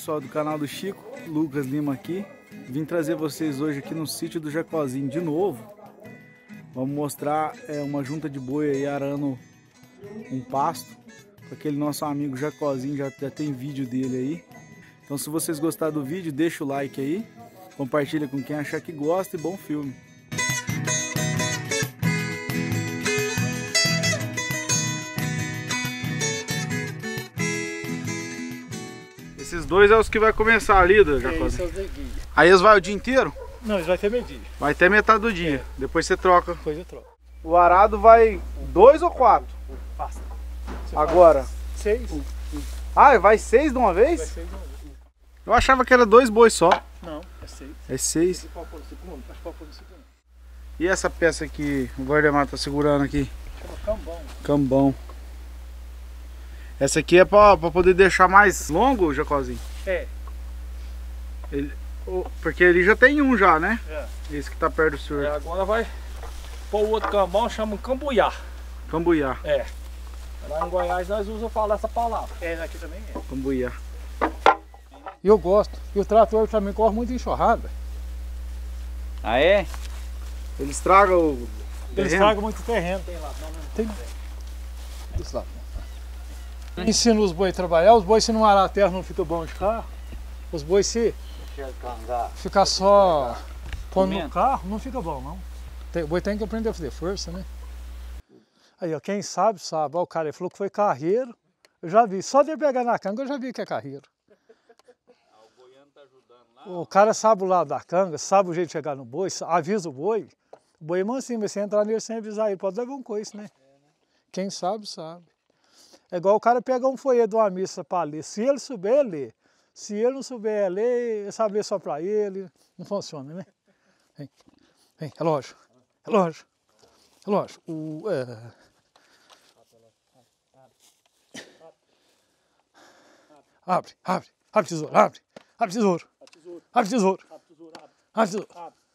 pessoal do canal do Chico, Lucas Lima aqui. Vim trazer vocês hoje aqui no sítio do Jacozinho de novo. Vamos mostrar uma junta de boi aí arando um pasto. Com aquele nosso amigo Jacozinho, já tem vídeo dele aí. Então se vocês gostaram do vídeo, deixa o like aí. Compartilha com quem achar que gosta e bom filme. Esses dois é os que vai começar ali, Jacozinho. Aí eles vão o dia inteiro? Não, eles vai ter meio dia. Vai até metade do dia. Depois você troca. Depois eu troco. O arado vai 2 ou 4? Basta. Agora? 6. Ah, vai 6 de uma vez? Vai 6 de uma vez. Eu achava que era 2 bois só. Não, é 6. É 6. Pode pôr no segundo? Acho que pode pôr no segundo. E essa peça que o Valdemar tá segurando aqui? Chama cambão. Cambão. Essa aqui é pra poder deixar mais longo, Jacozinho? É. Porque ele já tem um já, né? É. Esse que tá perto do senhor. Agora vai pôr o outro cambão, chama cambuiá. Cambuiá. É. Lá em Goiás nós usamos falar essa palavra. É, aqui também é. Cambuiá. Eu gosto. E o trator também corre muito enxurrada. Ah, é? Ele estraga o Eles terreno? estragam muito terreno. Tem lá, não, tem. Desse lado. Ensina os bois a trabalhar. Os bois, se não arar a terra, não fica bom de carro. Os bois, se ficar só pondo no carro, não fica bom, não. O boi tem que aprender a fazer força, né? Aí, ó, quem sabe, sabe. Ó, o cara ele falou que foi carreiro. Eu já vi. Só de ele pegar na canga, eu já vi que é carreiro. O cara sabe o lado da canga, sabe o jeito de chegar no boi, avisa o boi. O boi é mansinho, mas se entrar nele sem avisar ele, pode levar um coice, né? Quem sabe, sabe. É igual o cara pegar um folheto de uma missa para ler. Se ele souber, ele lê. Se ele não souber ler, saber só para ele, não funciona, né? Vem, vem, relógio, relógio, relógio. Abre, abre, abre tesouro, abre, abre tesouro, abre tesouro, abre tesouro.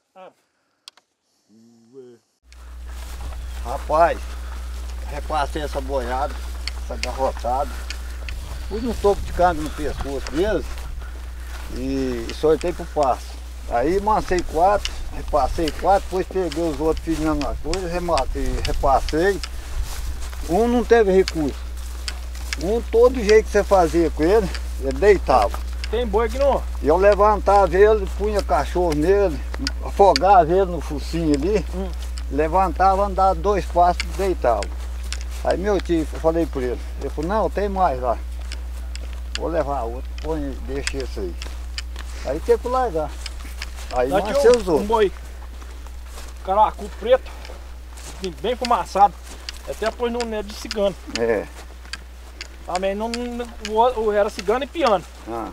Rapaz, repassei essa boiada, essa garrotada, pus um toco de câmbio no pescoço mesmo e soltei pro passo. Aí mancei 4, repassei 4, depois peguei os outros, fiz a mesma coisa, repassei. Um não teve recurso. Um, todo jeito que você fazia com ele, ele deitava. Tem boi aqui não? Eu levantava ele, punha cachorro nele, afogava ele no focinho ali, levantava, andava 2 passos e deitava. Aí meu tio, eu falei por ele, ele falou, não, tem mais lá. Vou levar outro, põe, deixa esse aí. Aí teve que largar. Aí nasceu os outros. Um boi caracu preto, bem fumaçado, até pôs no neto de cigano. É. Também não era cigano e piano. Ah.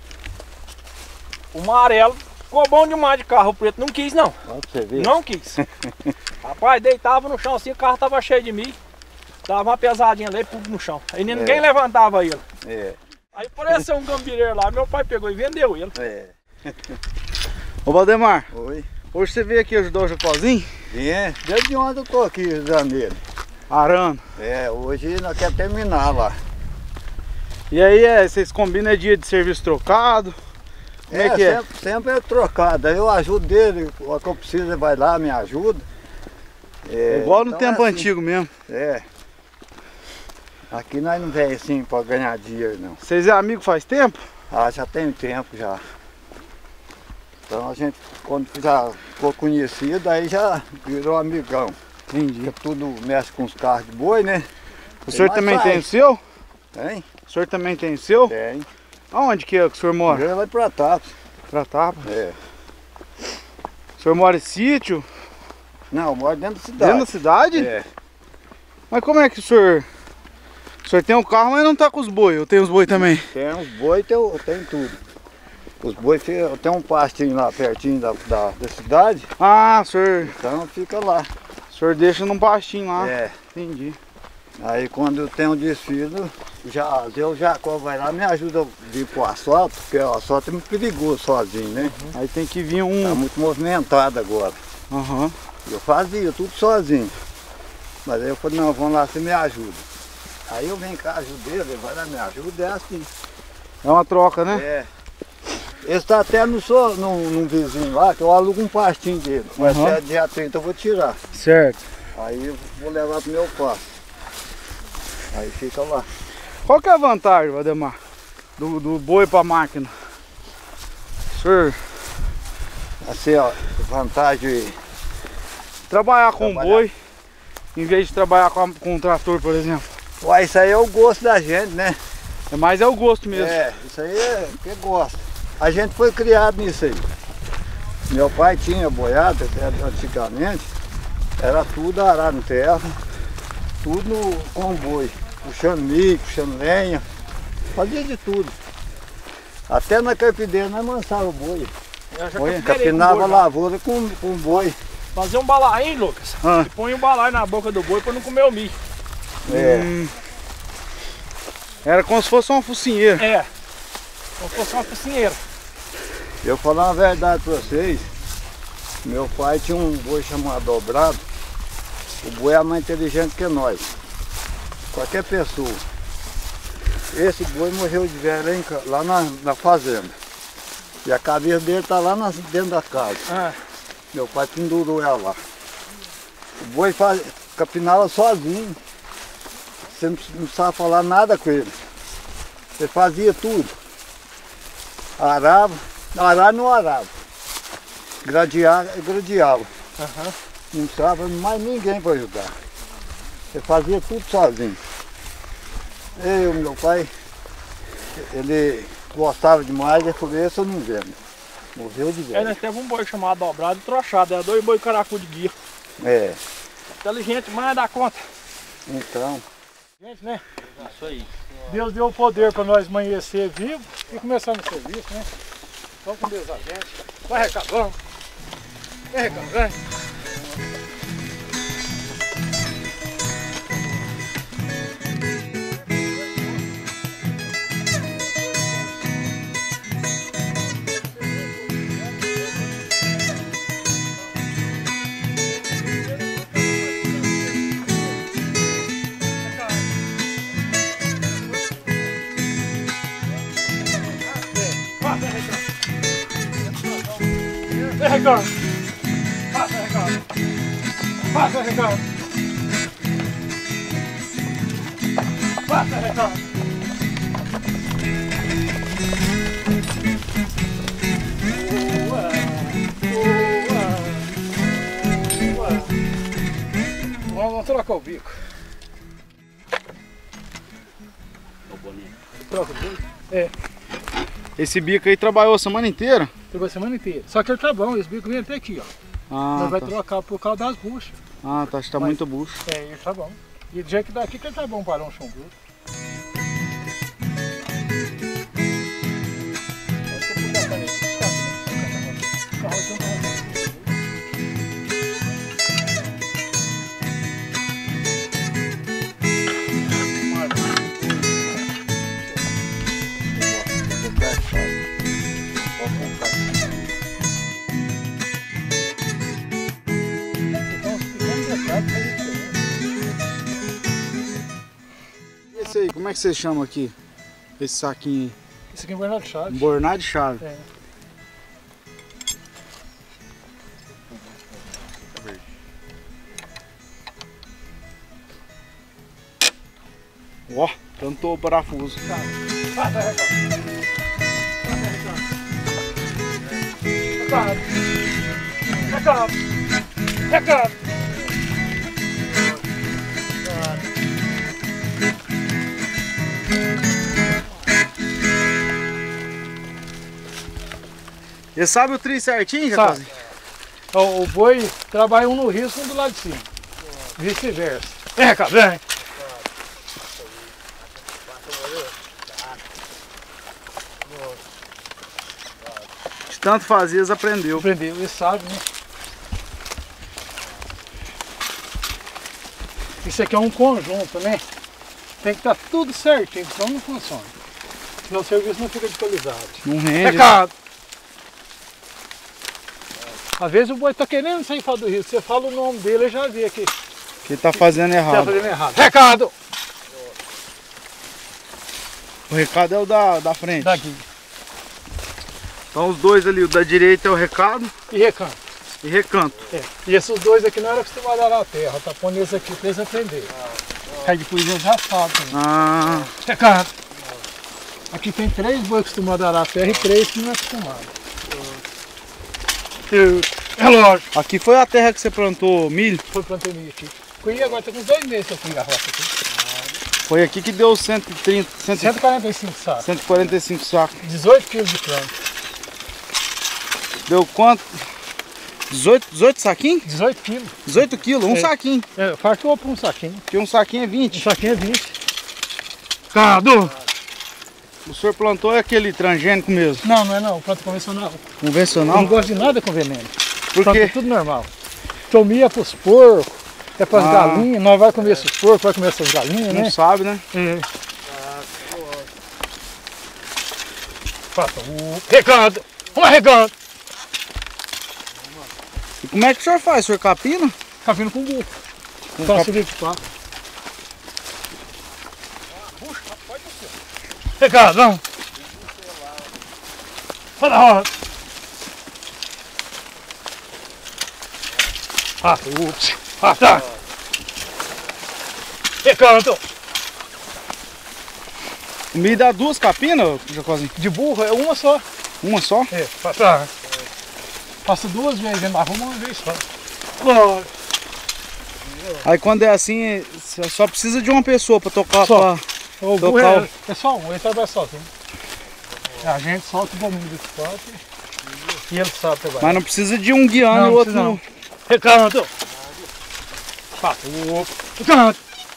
O amarelo ficou bom demais de carro, o preto não quis não. Olha pra você ver. Não quis. Rapaz, deitava no chão assim, o carro tava cheio de mim. Dava uma pesadinha lá e pulou no chão. Aí ninguém levantava ele. É. Aí apareceu um gambireiro lá, meu pai pegou e vendeu ele. É. Ô Valdemar, Oi. hoje você veio aqui ajudar o Jacozinho? É, desde ontem eu tô aqui ajudando ele. Arando. É, hoje nós queremos terminar lá. E aí vocês combinam dia de serviço trocado? Como é que é? Sempre é trocado. Aí eu ajudo dele, o que eu preciso ele vai lá, me ajuda. É igual no então tempo é assim. antigo mesmo. É. Aqui nós não vem assim para ganhar dinheiro não. Vocês é amigo faz tempo? Ah, já tem tempo já. Então a gente, quando já ficou conhecido, aí já virou amigão. Entendi. Porque tudo mexe com os carros de boi, né? O senhor também tem o seu? Tem? O senhor também tem o seu? Tem. Aonde que é que o senhor mora? Eu vai pra Tapas. Pra Tapa. É. O senhor mora em sítio? Não, eu moro dentro da cidade. Dentro da cidade? É. Mas como é que o senhor... O senhor tem um carro, mas não tá com os boi. Eu tenho os boi também. Tem os boi, tem tudo. Os boi, tem um pastinho lá pertinho da cidade. Ah, o senhor... Então fica lá. O senhor deixa num pastinho lá. É. Entendi. Aí quando tem um desfile, o Jacó vai lá e me ajuda a vir pro asfalto, porque o asfalto é muito perigoso sozinho, né? Aí tem que vir Tá um... muito movimentado agora. Aham. Eu fazia tudo sozinho. Mas aí eu falei, não, vamos lá, você me ajuda. Aí eu venho cá, ajudo ele vai lá, me ajuda, é assim. É uma troca, né? É. Esse está até num vizinho lá, que eu alugo um pastinho dele. Mas até dia 30 eu vou tirar. Certo. Aí eu vou levar pro meu pasto. Aí fica lá. Qual que é a vantagem, Valdemar, do boi para máquina? Senhor, Assim, ó, vantagem... trabalhar com boi, em vez de trabalhar com um trator, por exemplo. Uai, isso aí é o gosto da gente, né? Mas é o gosto mesmo. É, isso aí é que gosta. A gente foi criado nisso aí. Meu pai tinha boiada, antigamente, era tudo arado em terra, tudo com boi. Puxando milho, puxando lenha, fazia de tudo. Até na carpideira nós amansava o boi. Capinava a lavoura com boi. Fazer um balaio, Lucas. E põe um balaio na boca do boi para não comer o milho. Era como se fosse uma focinheira. É, como se fosse uma focinheira. Eu vou falar uma verdade para vocês. Meu pai tinha um boi chamado Dobrado. O boi é mais inteligente que nós. Qualquer pessoa. Esse boi morreu de velho lá na fazenda. E a cabeça dele está lá dentro da casa. Meu pai pendurou ela lá. O boi capinava sozinho. Você não precisava falar nada com ele. Você fazia tudo. Arava. Arar não arava. Gradeava. Não precisava mais ninguém para ajudar. Você fazia tudo sozinho. Meu pai, ele gostava demais, ele falou, esse eu não vendo. Morreu de velho. Nós teve um boi chamado Dobrado e Trochado, era 2 boi caracu de guia. Inteligente, mas dá conta. Então. Gente, né? Isso aí. Deus deu o poder para nós amanhecer vivo e começar no serviço, né? Vamos com Deus a gente. Vai recadando. Vai recadando. Ricardo. Passa, Ricardo. Passa, Ricardo. Passa, Ricardo. Vamos trocar o bico. Troca o bico? Esse bico aí trabalhou a semana inteira? Trabalhou a semana inteira. Só que ele tá bom, esse bico vem até aqui, ó. Nós vai trocar por causa das buchas. Tá, está muito bucho. Ele tá bom. E do jeito que daqui que ele tá bom para um chão bruto. Esse aí, como é que você chama aqui? Esse saquinho aí? Esse aqui é um bornado de chave. Bornado de chave. Ó, cantou o parafuso. Passa, Recado. Você sabe o tri certinho, Jacozinho? O boi trabalha um no risco e um do lado de cima. Vice-versa. Recado, vem. De tanto fazer, eles aprendeu. Aprendeu, ele sabe, né? Isso aqui é um conjunto, né? Tem que estar tudo certinho, senão não funciona. Senão o serviço não fica desatualizado. Não rende. Recado! Às vezes o boi tá querendo sair fora do risco. Você fala o nome dele, eu já vi aqui. Que ele tá fazendo errado. Tá fazendo errado. Recado! O recado é o da frente. Daqui. Então os dois ali, o da direita é o recado e recanto. e recanto. É. E esses dois aqui não eram acostumados a arar a terra, tá pondo eles aqui pra eles aprenderem. Aí depois eles já sabem. Ah, Recanto. Aqui tem 3 bois acostumados a arar a terra e 3 que não é acostumado. Relógio. aqui foi a terra que você plantou milho? Foi plantei milho aqui. Colhi agora, tá com uns 2 meses que eu colhi a roça aqui. Foi aqui que deu 130, 145 sacos. 145 sacos. 18 quilos de planta. Deu quanto? 18 saquinhos? 18 quilos. 18 quilos, um É. saquinho. É, fartou para um saquinho. Porque um saquinho é Um 20. saquinho é 20. Cadu! O senhor plantou é aquele transgênico mesmo? Não, não é não. Planta convencional. Eu não Convencional? gosto de nada com veneno. Por Planta quê? tudo normal. Tomia pros porcos, é pras Ah. galinhas. Nós vamos comer esses porcos, vai comer essas galinhas, Não né? sabe, né? É. Faça recanto. Uma recanto. E como é que o senhor faz? O senhor capina? Tá vindo com burro. Com Então cap- seguinte, pá. Recanto, vamos. Olha a roda. Ups. Tá. Recanto. Me dá 2 capinas, Jacozinho? De burro é uma só. Uma só? É, passa. Passa 2 vezes, mas arruma uma vez só. Lógico. Aí quando é assim, você só precisa de uma pessoa pra tocar. Só. Pra... O burro Total. é só um, ele trabalha sozinho. A gente solta o bombinho desse quatro e ele sabe trabalhar. Mas não precisa de um guiando e o outro precisa no... Recanto. Passa. Recanto.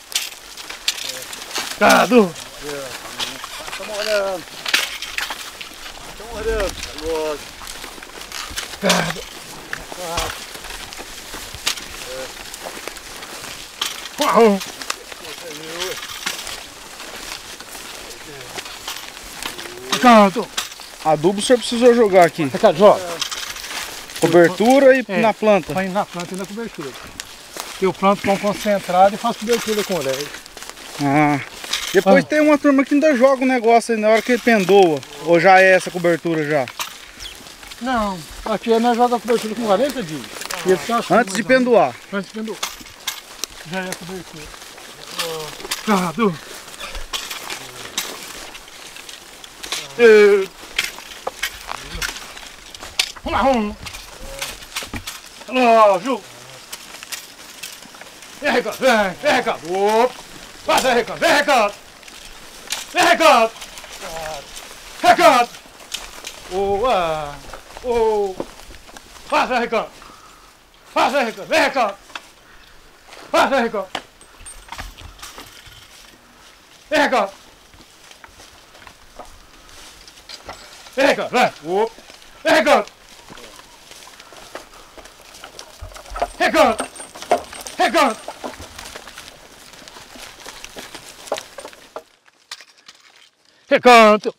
Cadu. Estamos olhando. Estamos olhando. Lógico. Cadu. Uau. Recanto. Adubo o senhor precisou jogar aqui. Recanto, joga. Cobertura e É. na planta. Põe na planta e na cobertura. Eu planto com concentrado e faço cobertura com leve. Ah. Depois tem uma turma que ainda joga o negócio aí na hora que ele pendoa. Ou já é essa cobertura já? Não, aqui nós jogamos a cobertura com 40 dias. E ele tá assim, Antes de mais ou menos. pendoar. Antes de pendoar. Já é a cobertura. Cadu. Marrom. Relógio. Vem, Ricardo, vem, Ricardo. Passa, Ricardo, vem, Ricardo. Vem, Ricardo. Ricardo. Passa, Ricardo. Passa, Ricardo, vem, Ricardo. Passa, Ricardo. Vem, Ricardo. Vem, Ricardo, vem. Vem, Ricardo. Ricardo. Ricardo. Recanto.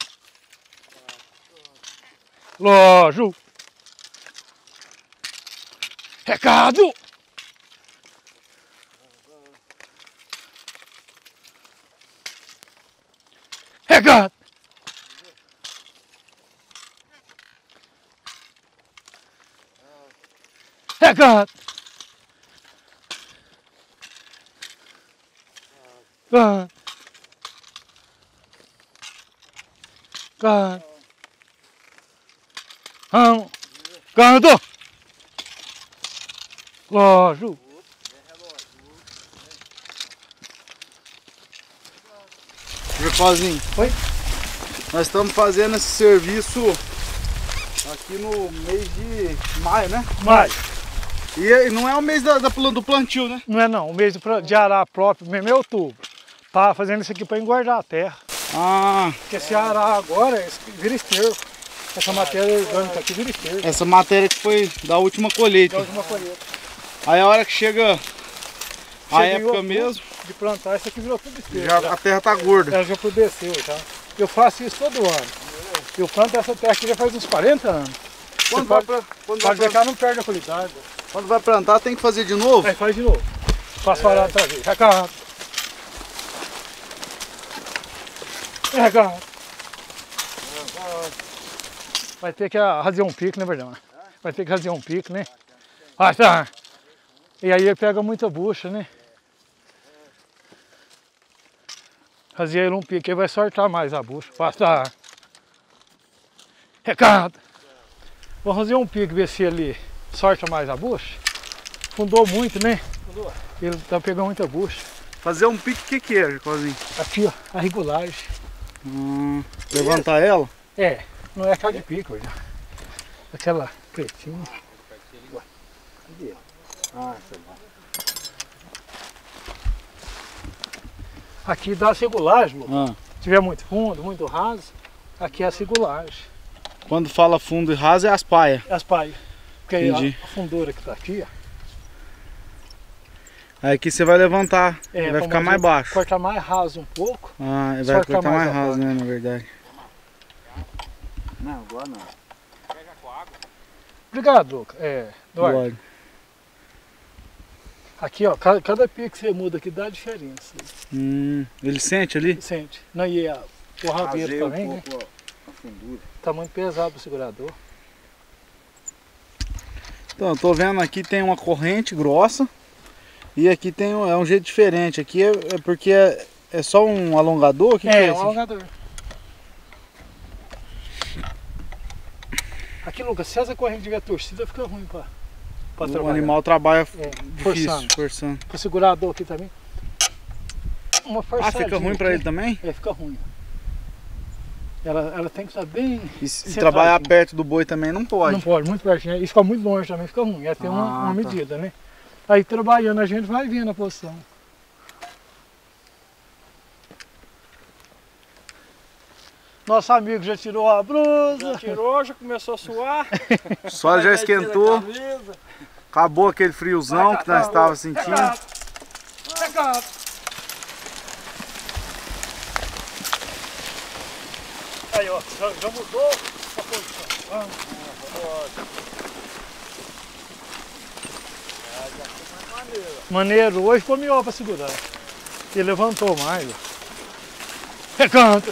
Lógico. Recado. Recado. Recado. Canto. Canto. Canto. Lógico. Jacozinho. Oi? Nós estamos fazendo esse serviço aqui no mês de maio, né? Mas E não é o mês do plantio, né? não é não, o mês de arar próprio mesmo é outubro. Tá fazendo isso aqui para engordar a terra. Ah, Porque se arar agora, vira esterco. Essa matéria orgânica aqui vira esterco. essa matéria que foi da última colheita. Da última colheita. Aí a hora que chega a Chega em época outubro mesmo, de plantar, isso aqui virou tudo esterco. já, a terra tá gorda. Ela já apodreceu, tá? Eu faço isso todo ano. Eu planto essa terra aqui já faz uns 40 anos. Quando Você vai, pode ver que ela não perde a qualidade. quando vai plantar tem que fazer de novo? Aí faz de novo. Faço arar outra vez. Recado. Recado. Vai ter que fazer um pico, né, Verdão? Vai ter que fazer um pico, né? Ah, tá. E aí ele pega muita bucha, né? Fazer ele um pico, ele vai soltar mais a bucha. Basta. Recado. Vou fazer um pico, ver se ele solta mais a bucha. Fundou muito, né? Fundou. Ele tá pegando muita bucha. Fazer um pique, o que é, Jacozinho? Aqui, ó, a regulagem. Levantar ela? É, não é aquela de pico, já. Aquela pretinha. Aqui dá a regulagem, Lucas. Se tiver muito fundo, muito raso, aqui é a regulagem. Quando fala fundo e raso é as paias. As paias. Porque Entendi. a fundura que tá aqui, ó. Aí aqui você vai levantar, vai ficar mais baixo. Cortar mais raso um pouco. Ah, vai cortar mais raso, né, na verdade. Não, agora não. Obrigado, Lucas. Eduardo. Aqui, ó, cada pico que você muda aqui dá diferença. Ele sente ali? Sente. Não, e o rabeiro também, né? A fundura. Tá muito pesado pro segurador. Então, eu tô vendo aqui tem uma corrente grossa. E aqui tem um jeito diferente. Aqui é porque é só um alongador? O que é um alongador. Aqui, Lucas, se essa corrente tiver torcida, fica ruim pra trabalhar. O animal trabalha difícil, forçando. Pro segurador aqui também. Uma forçadinha. Fica ruim pra ele também? Fica ruim. Ela tem que estar bem. E trabalhar perto do boi também não pode? Não pode, muito pertinho. E fica muito longe também, fica ruim. Tem uma medida, né? Aí trabalhando a gente vai vendo a posição. Nosso amigo já tirou a blusa. Já tirou, já começou a suar. O sol já esquentou. Acabou aquele friozão que nós estávamos sentindo. Aí, ó, já mudou a posição. Maneiro, hoje ficou melhor para segurar. Ele levantou mais. Recanto.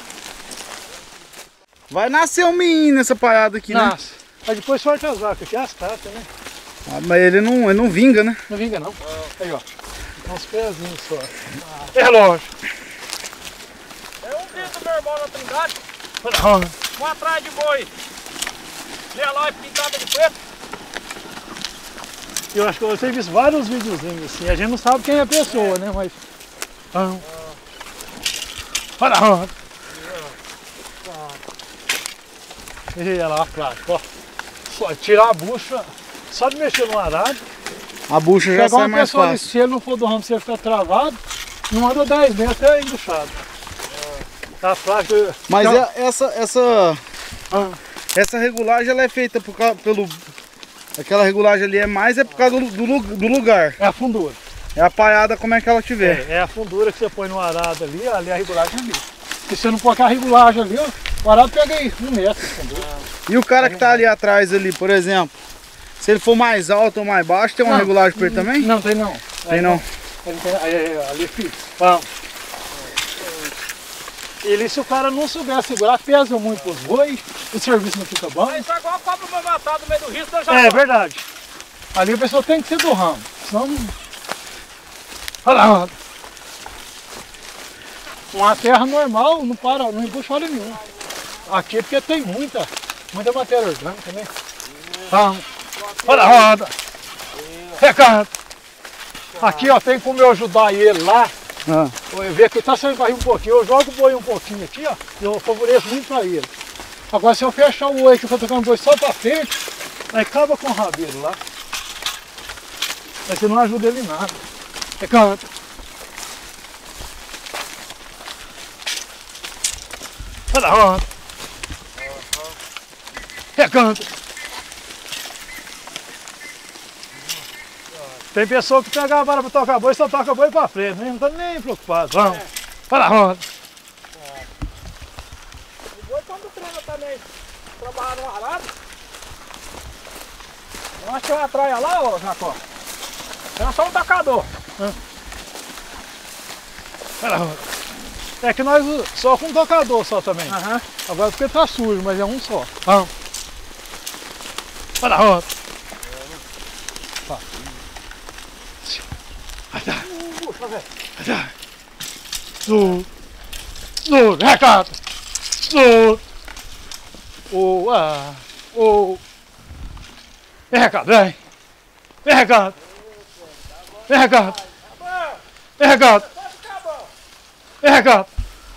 Vai nascer um menino nessa paiada aqui, Nasce. Aí depois sorte as vacas, aqui é as tatas, né? Mas ele não vinga, né? Não vinga não. Aí, ó. Uns pezinhos só. É lógico. É um vídeo do meu irmão na Trindade. Um atrás de boi. Gelói pintada de preto. Eu acho que você viu vários videozinhos assim, a gente não sabe quem é a pessoa, né? Mas. Olha lá a plática, ó. Só tirar a bucha, só de mexer no arado. A bucha já sai mais fácil. Se ele não for do ramo, você ficar travado, não anda 10 metros até embuchado. A plática. Mas essa regulagem ela é feita pelo. Aquela regulagem ali por causa do lugar. É a fundura. É a paiada como é que ela tiver. É a fundura que você põe no arado ali é a regulagem ali. Se você não pôr aquela regulagem ali, ó, o arado pega aí 1 metro de fundura. E o cara que tá ali atrás ali, por exemplo, se ele for mais alto ou mais baixo, tem uma regulagem para ele também? Não, tem não. Tem não. Ali fica. Vamos. Ele, se o cara não souber segurar, pesa muito os bois, o serviço não fica bom. Isso é igual a cobra vai matar no meio do rio, já É verdade. Ali a pessoa tem que ser do ramo, senão não... Olha lá. Uma terra normal não para, não embucha hora nenhuma. Aqui é porque tem muita matéria orgânica, né? Vamos. Olha a roda. Recado. Aqui, ó, tem como eu ajudar ele lá. Eu ver que ele está saindo barriga um pouquinho, eu jogo o boi um pouquinho aqui, ó, eu favoreço muito para ele. Agora se eu fechar o oi que eu estou tocando o boi só para frente, aí acaba com o rabeiro lá. Aí você não ajuda ele em nada. Recanta. Olha a roda. Recanta. Tem pessoa que pega a vara para tocar boi e só toca boi para frente, né? Não tá nem preocupado. Vamos. Para a roda. O boi quando treina também, trabalhar no arado. Eu acho que uma traia lá, ó, Jacó. É só um tacador. Para a roda. É que nós só com um tocador só também. Agora porque tá sujo, mas é um só. Vamos. Olha a roda. Recado. Vem recado, vem. Vem recado. Vem recado. Vem recado. Vem recado.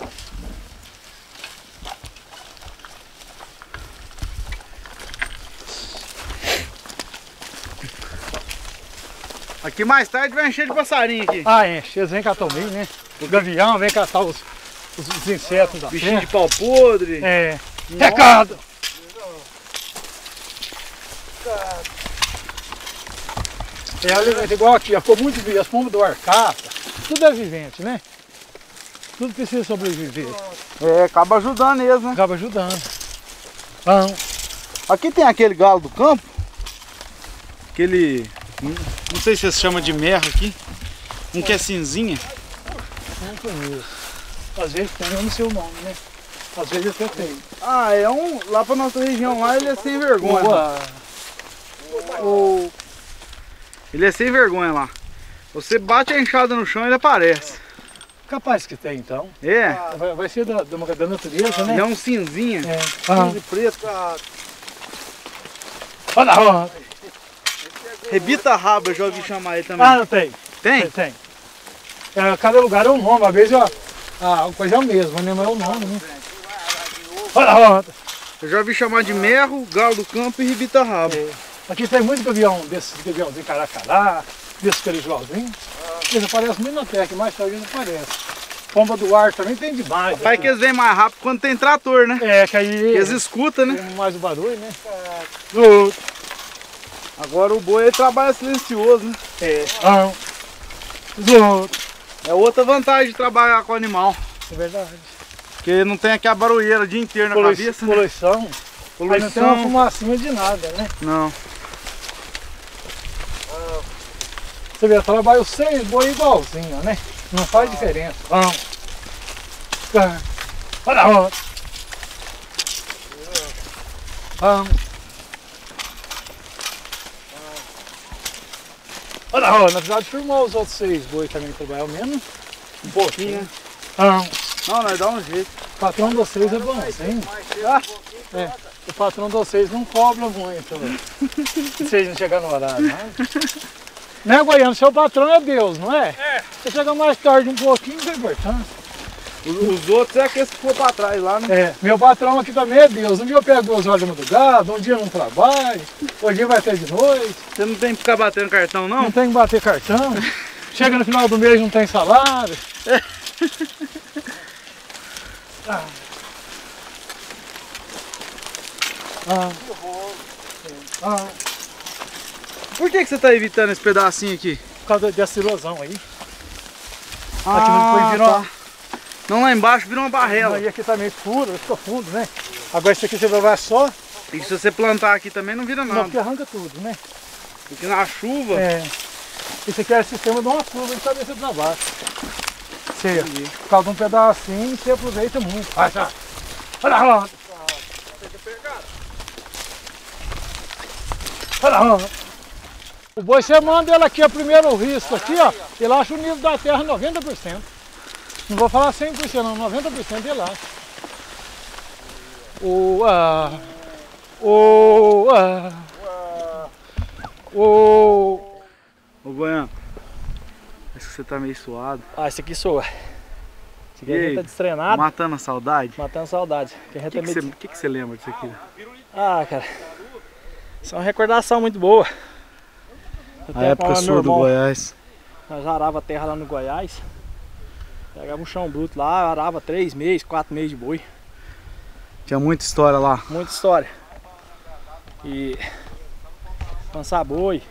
Aqui mais tarde vai encher de passarinho aqui. Ah, enche. Eles vêm catar o milho, né? O gavião vem catar os insetos da Bichinho terra. de pau podre. É. Recado. É igual aqui, ficou muito vivente. As pombas do arcata, tudo é vivente, né? Tudo precisa sobreviver. É, acaba ajudando eles, né? Acaba ajudando. Então, Aqui tem aquele galo do campo. Aquele... Não sei se você chama de merro aqui. Um que é cinzinha. não conheço. Às vezes tem, eu não sei o nome, né? Às vezes até tem. Ah, é um... Lá pra nossa região lá ele é sem vergonha. Boa. Ele é sem vergonha lá. Você bate a enxada no chão e ele aparece. Capaz que tem então. É. Vai ser da natureza, né? Ele é um cinzinha. É. Cinza e preto. Olha a roda. Rebita raba, eu já ouvi chamar ele também. Ah, não tem. Tem? Tem. É, cada lugar é um nome. Às vezes a coisa é a mesma, né? Mas é o nome, né? Olha a roda. Eu já ouvi chamar de merro, galo do campo e rebita raba. É. Aqui tem muito gavião, desses gaviãozinhos caracará, desses carijuauzinhos. Eles aparecem muito na terra, que mais tarde eles aparecem. Pomba do ar também tem demais. Pai que eles vêm mais rápido quando tem trator, né? É, que aí Eles escutam, né? tem mais o barulho, né? Agora o boi ele trabalha silencioso, né? É. É outra vantagem de trabalhar com o animal. É verdade. Porque não tem aquela barulheira o dia inteiro na cabeça, né? Poluição. Aí não tem uma fumacinha de nada, né? Não. Você vê, eu trabalho 6 boi igualzinho, né? Não faz diferença. Olha a roda. Olha a roda, na verdade firmou os outros 6 boi também trabalhar menos. Um pouquinho, né? Não, nós dá um jeito. O patrão de vocês é bonzinho. É, o patrão de vocês não cobra muito, né? Se vocês não chegarem no horário, né? Né, Goiano? Seu patrão é Deus, não é? É. Você chega mais tarde um pouquinho, não tem importância. Os outros é aqueles que for pra trás lá, né? É, meu patrão aqui também é Deus. Um dia eu pego 2 horas de madrugada, um dia eu não trabalho, outro dia vai até de noite. Você não tem que ficar batendo cartão, não? Não tem que bater cartão. Chega no final do mês não tem salário. Por que você tá evitando esse pedacinho aqui? Por causa dessa erosão aí. Ah, Aqui depois virou uma... Não, lá embaixo vira uma barrela. Aí aqui tá meio furo, fica fundo, né? Agora isso aqui você vai só, E se você plantar aqui também não vira não, nada. porque arranca tudo, né? Porque na chuva... É. Esse aqui é o sistema de uma curva de cabeça para baixo. Você, por causa de um pedacinho, você aproveita muito. Vai, já. Olha a roda. Olha a roda. O boi, você manda ele aqui, a primeiro risco aqui, ó. Ele acha o nível da terra 90%. Não vou falar 100% não, 90% ele acha. Ô Goiano, acho que você tá meio suado. Ah, esse aqui sou. Esse aqui E a aí, gente tá destrenado, matando a saudade? matando saudade. O que você lembra disso aqui? Ah, cara. Isso é uma recordação muito boa. A época sua do Goiás. Nós arava a terra lá no Goiás. Pegava um chão bruto lá, arava 3 meses, 4 meses de boi. Tinha muita história lá. Muita história. E lançar boi.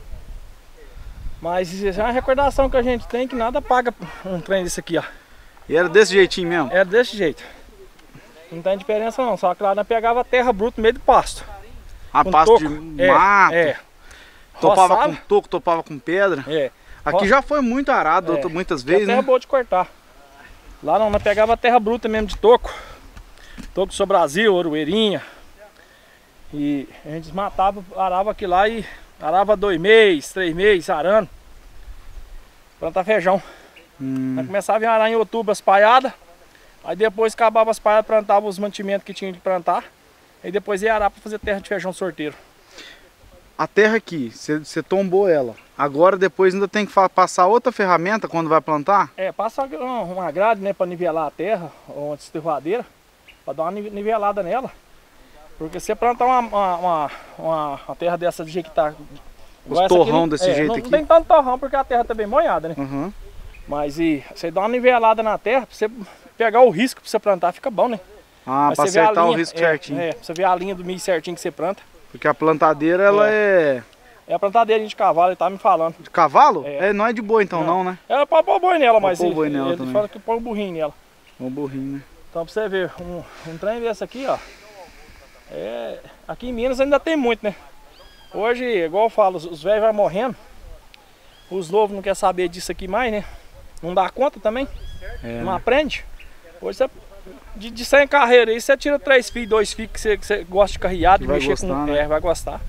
Mas isso é uma recordação que a gente tem, que nada paga um trem desse aqui, ó. E era desse jeitinho mesmo? Era desse jeito. Não tem diferença não, só que lá nós pegava terra bruta no meio do pasto. A Com pasto toco. de mato. Topava Roçava. com toco, topava com pedra. Aqui já foi muito arado muitas vezes, terra né? boa de cortar. Lá não, nós pegava terra bruta mesmo de toco. Toco do Brasil, Oroeirinha. E a gente desmatava, arava aqui lá e arava 2 meses, 3 meses arando. Plantar feijão. Aí começava a arar em outubro as paiadas. Aí depois acabava as paiadas, plantava os mantimentos que tinha de plantar. Aí depois ia arar para fazer terra de feijão sorteiro. A terra aqui, você tombou ela. Agora depois ainda tem que passar outra ferramenta quando vai plantar? É, passa uma grade, né, para nivelar a terra, ou uma esturradeira, para dar uma nivelada nela. Porque se você plantar uma terra dessa do jeito que tá... Os torrão desse jeito aqui? Não tem tanto torrão porque a terra tá bem molhada, né? Uhum. Mas você dá uma nivelada na terra, pra você pegar o risco pra você plantar, fica bom, né? Ah, para acertar o risco certinho. É, pra você ver a linha do milho certinho que você planta. Porque a plantadeira, ela é... É a plantadeira de cavalo, ele tá me falando. De cavalo? É. Não é de boi então não, né? É pra pôr boi nela, mas pôr boi nela ele também. fala que põe um burrinho nela. Um burrinho, né? Então pra você ver, um trem desse aqui, ó. Aqui em Minas ainda tem muito, né? Hoje, igual eu falo, os velhos vão morrendo. Os novos não querem saber disso aqui mais, né? Não dá conta também. Não aprende. Hoje você... De 100 carreiras aí, você tira 3 filhos, 2 filhos que você gosta de carrear, de mexer gostar, com... né? Vai gostar.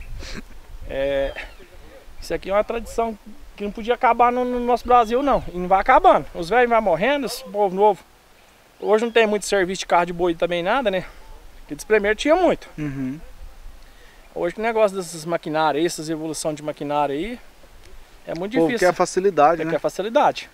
Isso aqui é uma tradição que não podia acabar no nosso Brasil, não. E não vai acabando. Os velhos vão morrendo, esse povo novo. Hoje não tem muito serviço de carro de boi também, nada, né? Porque dos primeiros tinha muito. Uhum. Hoje o negócio desses maquinários, essas evolução de maquinário aí, é muito Pô, difícil. que é facilidade, né? Que é facilidade.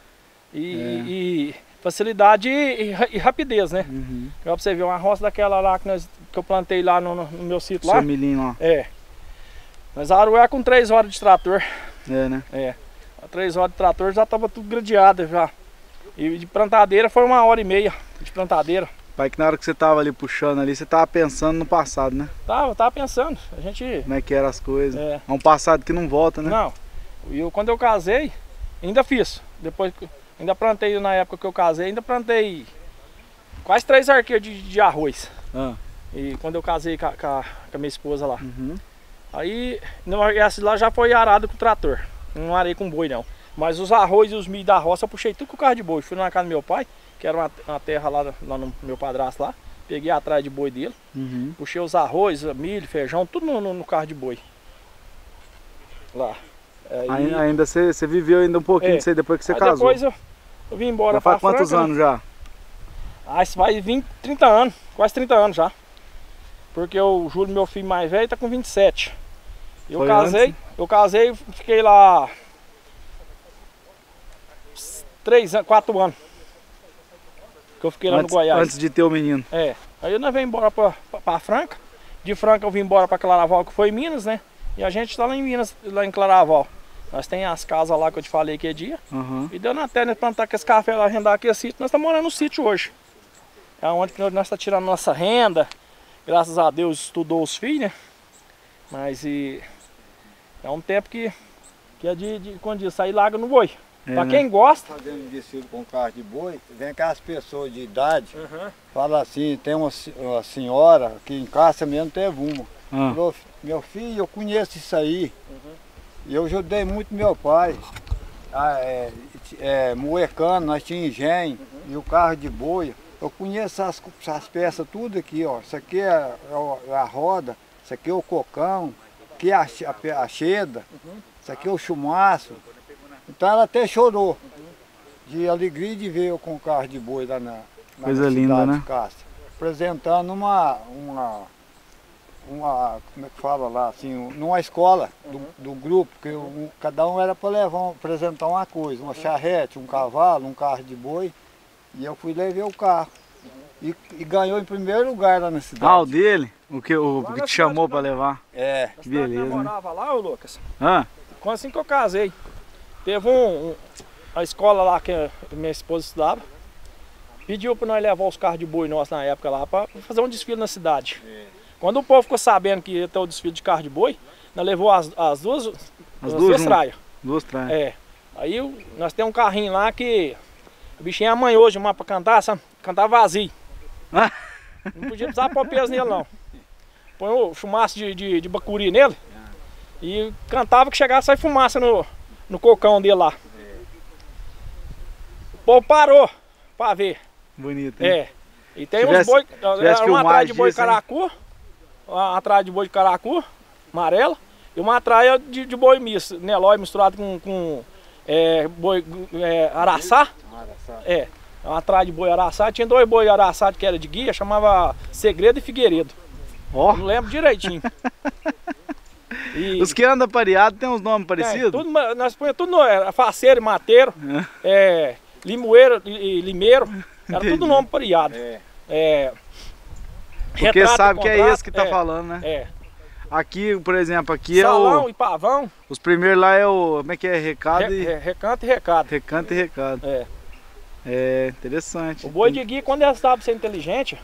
Facilidade e rapidez, né? Uhum. Pra você ver uma roça daquela lá que eu plantei lá no meu sítio lá. Seu milhinho lá. Nós arué com 3 horas de trator. Né? 3 horas de trator já tava tudo gradeado já. E de plantadeira foi 1h30 de plantadeira. Pai, que na hora que você tava ali puxando ali, você tava pensando no passado, né? Tava pensando. A gente... Como é que eram as coisas. É um passado que não volta, né? Não. Quando eu casei, ainda fiz. Depois, ainda plantei na época que eu casei, ainda plantei quase 3 arqueiros de arroz. E quando eu casei com a minha esposa lá. Uhum. Aí, esse lá já foi arado com o trator. Não arei com boi não. Mas os arroz e os milho da roça eu puxei tudo com o carro de boi. Fui na casa do meu pai, que era uma terra lá no meu padrasto lá. Peguei atrás de boi dele. Uhum. Puxei os arroz, milho, feijão, tudo no carro de boi. Lá. Ainda você viveu ainda um pouquinho disso aí depois que você casou. Depois eu vim embora pra Franca. Faz quantos anos já? Isso vai 30 anos, quase 30 anos já. Porque o Júlio, meu filho mais velho, tá com 27. Eu casei, fiquei lá 4 anos. Que eu fiquei lá no Goiás. Antes de ter o menino. Aí nós vim embora pra Franca. De Franca eu vim embora pra Claraval, que foi em Minas, né? E a gente tá lá em Minas, lá em Claraval. Nós tem as casas lá que eu te falei que é dia. Uhum. E deu na terra, nós plantar com esse café lá, arrendar aqui esse sítio. Nós estamos morando no sítio hoje. É onde que nós estamos tirando nossa renda. Graças a Deus estudou os filhos, né? Mas é um tempo que é quando diz, sair larga no boi. Pra quem gosta. Fazendo desfile com carro de boi, vem aquelas pessoas de idade, fala assim, tem uma senhora que em casa mesmo teve uma. Falou, meu filho, eu conheço isso aí. E eu ajudei muito meu pai. Moecano, nós tínhamos engenho e o carro de boi. Eu conheço essas peças tudo aqui, ó. Isso aqui é a roda, isso aqui é o cocão, aqui é a cheda, isso aqui é o chumaço. Então ela até chorou de alegria de ver eu com o carro de boi lá na coisa linda, né? de Cássia, apresentando uma como é que fala lá, assim, numa escola do grupo, que cada um era para apresentar uma coisa, uma charrete, um cavalo, um carro de boi. E eu fui levei o carro. E ganhou em primeiro lugar lá na cidade. O dele? O que te chamou para levar? Que beleza. Eu morava lá, ô Lucas. Quando assim que eu casei, teve a escola lá que minha esposa estudava. Pediu para nós levar os carros de boi nossos na época lá para fazer um desfile na cidade. Quando o povo ficou sabendo que ia ter o desfile de carro de boi, nós levou as duas traias. Duas traias. Aí nós temos um carrinho lá que o bichinho amanhou de uma para cantar, sabe? Cantar vazio. Não podia precisar pôr peso nele não. Põe o chumaço de bacuri nele e cantava que chegava a sair fumaça no cocão dele lá. O povo parou para ver. Bonito, hein? E tem uns boi, era uma atrás de boi caracu. uma traia de boi de caracu, amarela, e uma traia de boi misto, Nelói misturado com boi araçá. É, uma traia de boi araçá. Tinha 2 boi araçá que era de guia, chamava Segredo e Figueiredo. Ó. Não lembro direitinho. E Os que andam pareado tem uns nomes parecidos? tudo, nós põe tudo no faceiro e mateiro, limoeiro e limeiro, era tudo nome pareado. Porque Retrato, sabe que é contrato, esse que tá falando, né? Aqui, por exemplo, aqui salão é o... e pavão. Os primeiros lá é o... Como é que é? Recado e... Recanto e recado. Recanto e recado. É, interessante. O boi de guia, quando ele sabe ser inteligente,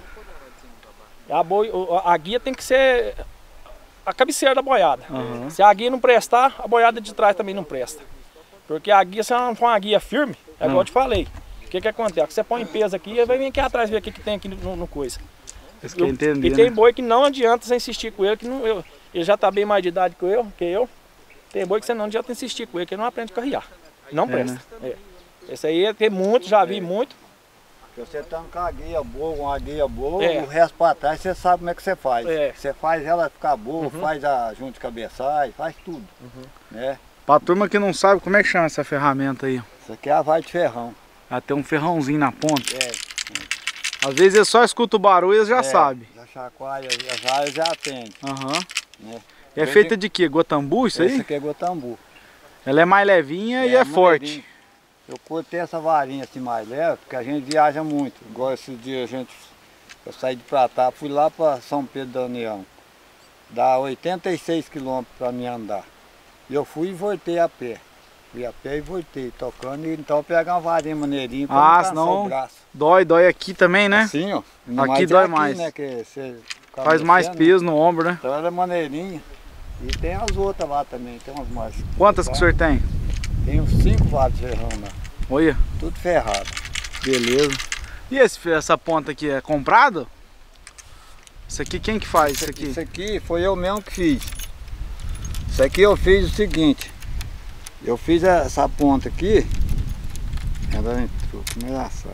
a guia tem que ser a cabeceira da boiada. Uhum. Se a guia não prestar, a boiada de trás também não presta. Porque a guia, se ela não for uma guia firme, é igual eu te falei. O que acontece? Você põe em peso aqui, ele vai vir aqui atrás ver o que tem aqui no coisa. Entender, E tem né? boi que não adianta você insistir com ele, que não, ele já está bem mais de idade que eu. Tem boi que você não adianta insistir com ele, que ele não aprende a carrear. Não presta. Né? Esse aí tem muito, já vi muito. Porque você tá com a guia boa, uma guia boa, o resto para trás você sabe como é que você faz. Você faz ela ficar boa, faz a junta de cabeçagem, faz tudo. Né? Pra turma que não sabe, como é que chama essa ferramenta aí? Isso aqui é a vai de ferrão. Ela tem um ferrãozinho na ponta. Às vezes ele só escuta o barulho e ele já sabe. Já chacoalha, já atende. Né? E é feita de quê? Gotambu isso aí? Esse aqui é gotambu. Ela é mais levinha e é forte. Eu cortei essa varinha assim mais leve, porque a gente viaja muito. Igual esse dia eu saí de Pratá, fui lá para São Pedro da União. Dá 86 quilômetros para mim andar. E eu fui e voltei a pé. Fui a pé e voltei, tocando, e então eu pegar uma varinha maneirinha para não cansar o braço. Dói aqui também, né? Assim, ó. Aqui dói mais. Né, que você faz mais peso no ombro, né? Então ela é maneirinha. E tem as outras lá também, tem umas mais. Quantas que o senhor tem? Tem uns 5 vasos de ferrão lá. Olha. Tudo ferrado. Beleza. E essa ponta aqui é comprado? Isso aqui quem que faz isso aqui? Isso aqui foi eu mesmo que fiz. Isso aqui eu fiz o seguinte. Eu fiz essa ponta aqui. Ela entrou, como ela sai.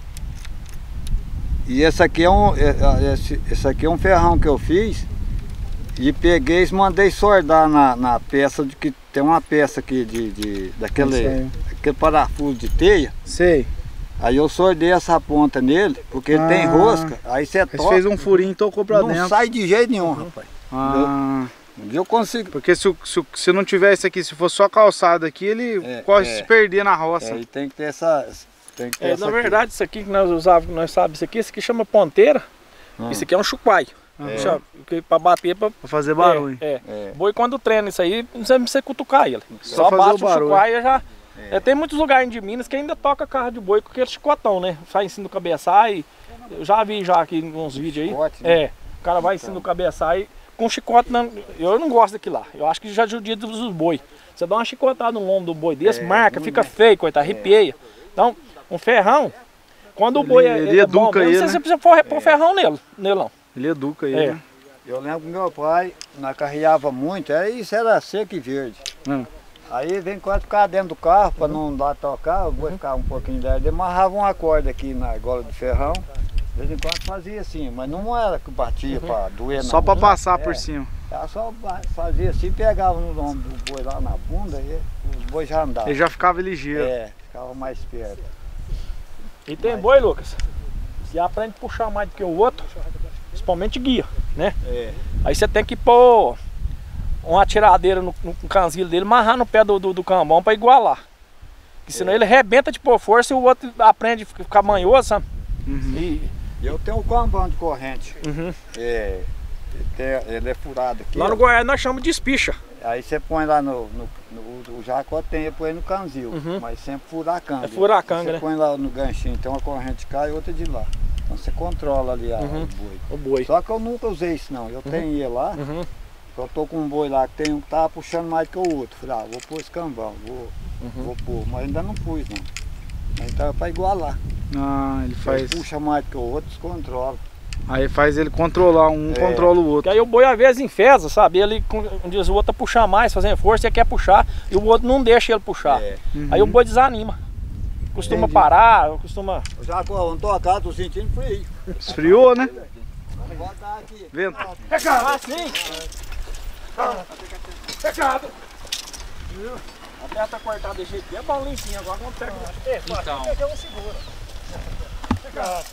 E esse aqui é um ferrão que eu fiz. E peguei e mandei soldar na peça, de que tem uma peça aqui daquele parafuso de teia. Sei. Aí eu soldei essa ponta nele, porque ele tem rosca, aí você toca. Você fez um furinho e tocou pra dentro. Não sai de jeito nenhum, rapaz. Eu consigo. Porque se não tivesse aqui, se fosse só calçado aqui, ele corre se perder na roça. Aí tem que ter essa... na verdade, isso aqui que nós usávamos, nós sabemos isso aqui chama ponteira. Isso aqui é um chuquai. Para bater, para fazer barulho. Boi quando treina isso aí, não precisa cutucar ele. Só bate o chuquai e já... tem muitos lugares de Minas que ainda toca carro de boi com aquele chicotão, né? Faz em cima do cabeçalho. Eu já vi aqui uns vídeos aí. Chicote, né? O cara vai em cima do cabeçalho com chicote. Eu não gosto daquilo lá. Eu acho que já judia dos boi. Você dá uma chicotada no lombo do boi desse, marca, fica feio, coitado, arrepia. Então, um ferrão, quando o boi ele educa bom, ele, você precisa pôr ferrão nele não. Ele educa ele. Eu lembro que meu pai, nós carreava muito, isso era seco e verde. Aí vem quase ficar dentro do carro para não dar tocar, o boi ficava um pouquinho leve, amarrava uma corda aqui na gola do ferrão, de vez em quando fazia assim, mas não era que batia para doer. Só para passar por cima. Ela só fazia assim, pegava no ombro do boi lá na bunda e os bois já andavam. Ele já ficava ligeiro. Ficava mais perto. E tem boi, Lucas, que aprende a puxar mais do que o outro, principalmente guia, né? Aí você tem que pôr uma tiradeira no canzilo dele, amarrar no pé do cambão para igualar. Porque senão ele arrebenta de pôr força e o outro aprende a ficar manhoso, sabe? Eu tenho um cambão de corrente. Ele é furado aqui. Lá no Goiás nós chamamos de espicha. Aí você põe lá o jacó tem, eu põe no canzil, mas sempre furar a canga. É furar a canga, você põe lá no ganchinho, tem uma corrente cá e outra de lá. Então você controla ali o boi. Só que eu nunca usei isso não, eu tenho ele lá. Eu tô com um boi lá que tem um que tava puxando mais que o outro. Falei, vou pôr esse cambão, vou pôr, mas ainda não pus não. Então é para igualar. Ele faz. Ele puxa mais que o outro, descontrola. Aí faz ele controlar, controla o outro. Que aí o boi às vezes enfesa, sabe? Ele diz o outro a puxar mais, fazendo força, ele quer puxar e o outro não deixa ele puxar. Aí o boi desanima. Costuma parar, costuma... Já quando tô a casa, tô sentindo frio. Esfriou, né? botar aqui. Vento. Recado! Ah, sim! Recado! A terra tá cortada de jeito que é bom limpinho, agora vamos pegar. Então. Pegar um seguro. Recado!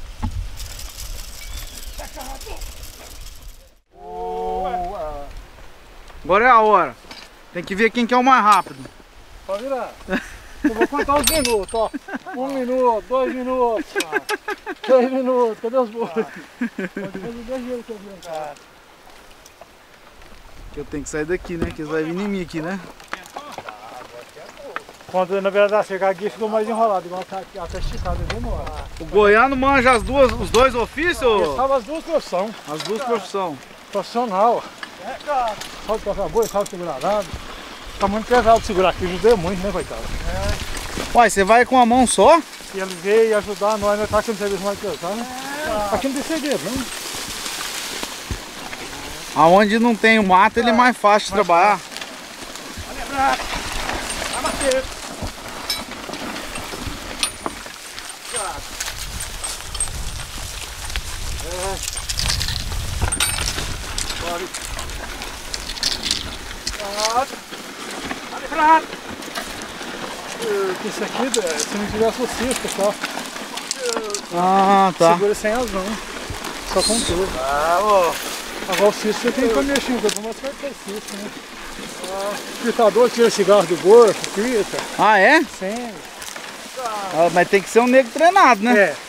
Agora é a hora. Tem que ver quem que é o mais rápido. Pode virar. Eu vou contar os minutos, ó. 1 minuto, 2 minutos, 3 minutos. Cadê os bois? Pode fazer 10 vezes que eu vi, cara. Eu tenho que sair daqui, né? Que eles vão vir em mim aqui, né? Quando na verdade chegar aqui ficou mais enrolado, igual até esticado, demora. O goiano manja os dois ofícios? Ele sabe as duas profissões. As duas profissões. Profissional. Sabe tocar boi, sabe segurar arado. Tá muito pesado segurar aqui, ajudei muito, né, coitado? Uai, você vai com a mão só? E ele veio ajudar nós tá aqui no serviço mais pesado, né? Aqui não tem segredo, não. Aonde não tem o mato, ele é mais fácil de trabalhar. Vai bater. Isso aqui, se não tivesse o cisco só. Ah, tá. Segura sem as mãos. Só com tudo. Agora o cisco você tem que mexer, porque eu vou mostrar que é cisco, né? O fritador tira cigarro do gorro, frita. Ah, é? Sem. Ah, mas tem que ser um negro treinado, né? É.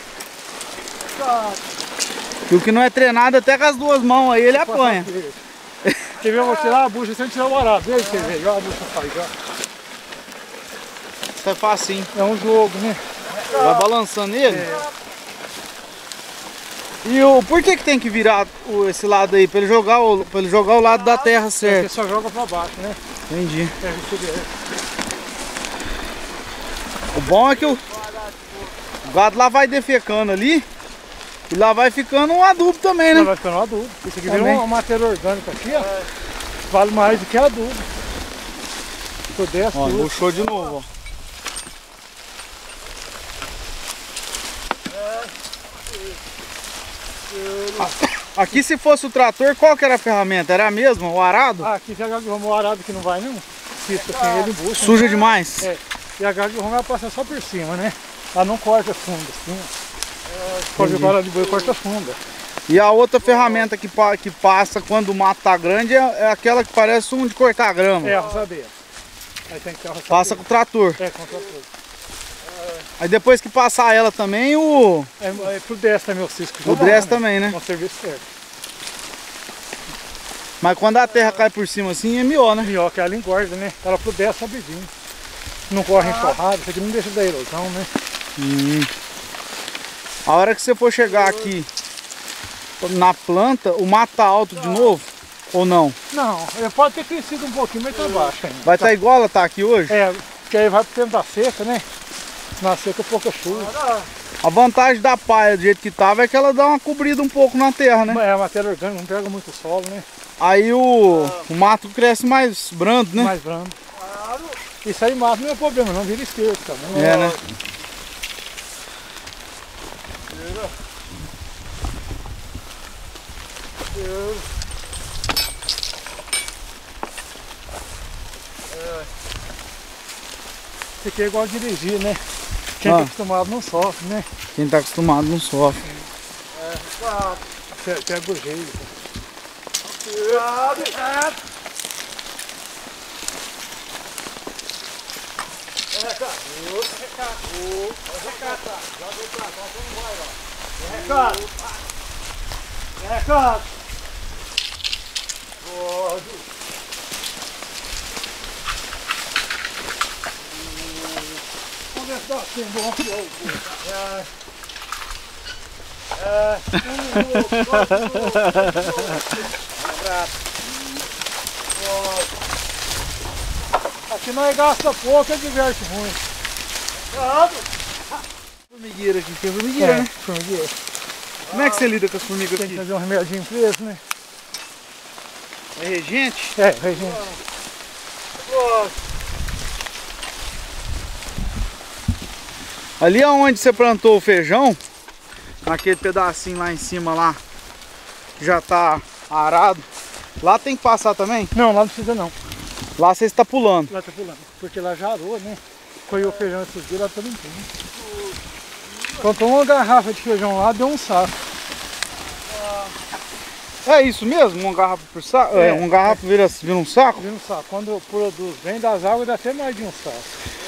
E o que não é treinado, até com as duas mãos aí, ele apanha. Quer ver, eu vou tirar a bucha sem tirar o arado. Veja você ver, olha a bucha faz, ó. Isso é facinho. É um jogo, né? Vai balançando ele. É. E por que tem que virar esse lado aí? Pra ele jogar o lado da terra Porque certo. só joga pra baixo, né? Entendi. É, O bom é que o gado lá vai defecando ali. E lá vai ficando um adubo também, né? vai ficando um adubo. Isso aqui vira Também. uma matéria orgânica aqui, ó. Vale mais do que adubo. Pudesse Ó, tudo. puxou de novo, ó. Aqui se fosse o trator, qual que era a ferramenta? Era a mesma, o arado? Ah, aqui já arrumou o arado que não vai não. Cisca assim, ele embucha. Suja demais. É. E a garra vai passar só por cima, né? Ela não corta fundo assim. Pode ver de boi corta funda. E a outra ferramenta que passa quando o mato tá grande é aquela que parece um de cortar grama. É a roçadeira. Aí tem que ter a roçadeira. Passa com o trator. É, com o trator. Aí depois que passar ela também, É pro destro também o cisco. o dresso também, né? É um serviço certo. Mas quando a terra cai por cima assim, é melhor, né? Pior que ela engorda, né? Ela pro destro rapidinho. Não corre enforrado, isso aqui não deixa da erosão, né? A hora que você for chegar aqui na planta, o mato tá alto de novo? Ou não? Não, ele pode ter crescido um pouquinho, mas tá baixo ainda. Vai estar igual ela tá aqui hoje? É, porque aí vai pro tempo da seca, né? Na seca pouca chuva. A vantagem da palha do jeito que tava é que ela dá uma cobrida um pouco na terra, né? É a matéria orgânica, não pega muito solo, né? Aí o mato cresce mais brando, né? Mais brando. Isso aí mato não é problema, não vira esquerdo também. É, né? Isso aqui é igual dirigir, né? Quem tá acostumado não sofre, né? Quem tá acostumado não sofre. Pega o jeito. Recado! Vamos ver se dá assim, bom. Aqui nós gasta pouco e diverte muito. Formigueira aqui, tem formigueira, né? Formigueira. Como é que você lida com as formigas Tem que aqui? fazer um remedinho preso, né? É regente? É, regente. Ali aonde você plantou o feijão, naquele pedacinho lá em cima lá, já tá arado. Lá tem que passar também? Não, lá não precisa não. Lá você está pulando. Lá tá pulando. Porque lá já arou, né? Colheu feijão esses dias, lá tá limpinho. Comprou uma garrafa de feijão lá, deu um saco. É isso mesmo? Uma garrafa por saco? É. Uma garrafa vira um saco? Vira um saco. Quando produz bem das águas, dá até mais de um saco.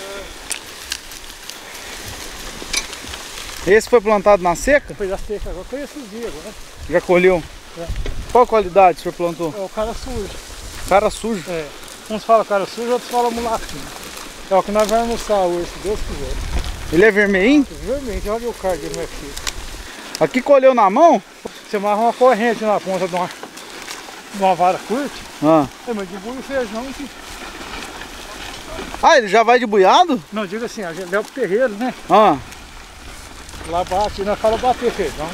Esse foi plantado na seca? Foi da seca agora, foi esses dias agora. Já colheu? É. Qual qualidade o senhor plantou? É o cara sujo. Cara sujo. É. Uns falam cara sujo, outros falam mulatinho. É o que nós vamos almoçar hoje, se Deus quiser. Ele é vermelhinho? Vermelho, olha o card dele, como é que fica. Aqui colheu na mão? Você amarra uma corrente na ponta de uma vara curta. Ah. É, mas de boi e feijão que... Ah, ele já vai de buiado? Não, diga assim, a gente leva pro terreiro, né? Ah. Lá nós fala bater feijão.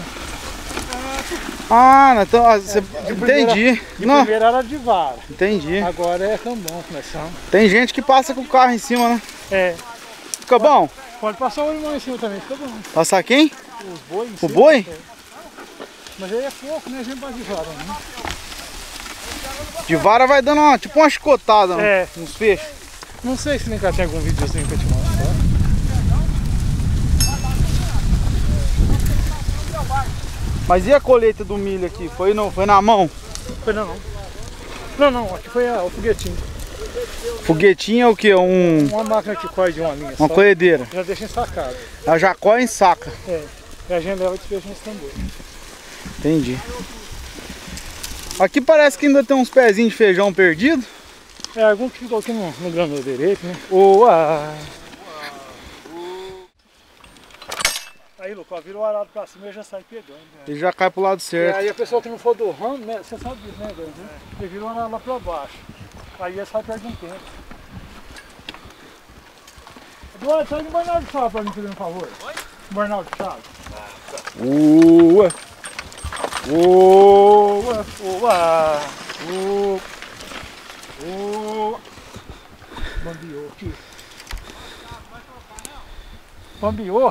Ah, então, você... primeira- entendi. De Não, primeiro era de vara, entendi. agora é cambão que nós somos. Tem gente que passa com o carro em cima, né? É, Fica bom? pode passar o limão em cima também, fica bom. Passar quem? Os boi em O cima. boi? É. Mas aí é pouco, né? A gente vai de vara, né? De vara vai dando uma, tipo uma chicotada É. nos peixes. Não sei se nem cá tem algum videozinho pra te mostrar. Mas e a colheita do milho aqui? Foi na mão? Foi não. Não, aqui foi o foguetinho. Foguetinho é o que? Uma máquina que corre de uma linha Uma só. colhedeira. Já deixa ensacado. Ela já corre em saca. É. E a gente leva e despeja nesse tambor. Entendi. Aqui parece que ainda tem uns pezinhos de feijão perdido. É, algum que ficou aqui no grano direito, né? Oa! Aí, Lucas, vira o arado pra cima e já sai pegando. Né? Ele já cai pro lado É, certo. aí a pessoa que não for do ramo, né? Você sabe disso, né, Deus? Ele vira o arado lá pra baixo. Aí ele sai perto de um tempo. Eduardo, sai de Bernardo de Chá pra mim, pedindo um favor. Oi? Bernardo de Chá. Ué. Oa! Oa! Oa! Bambiou aqui. Bambiou?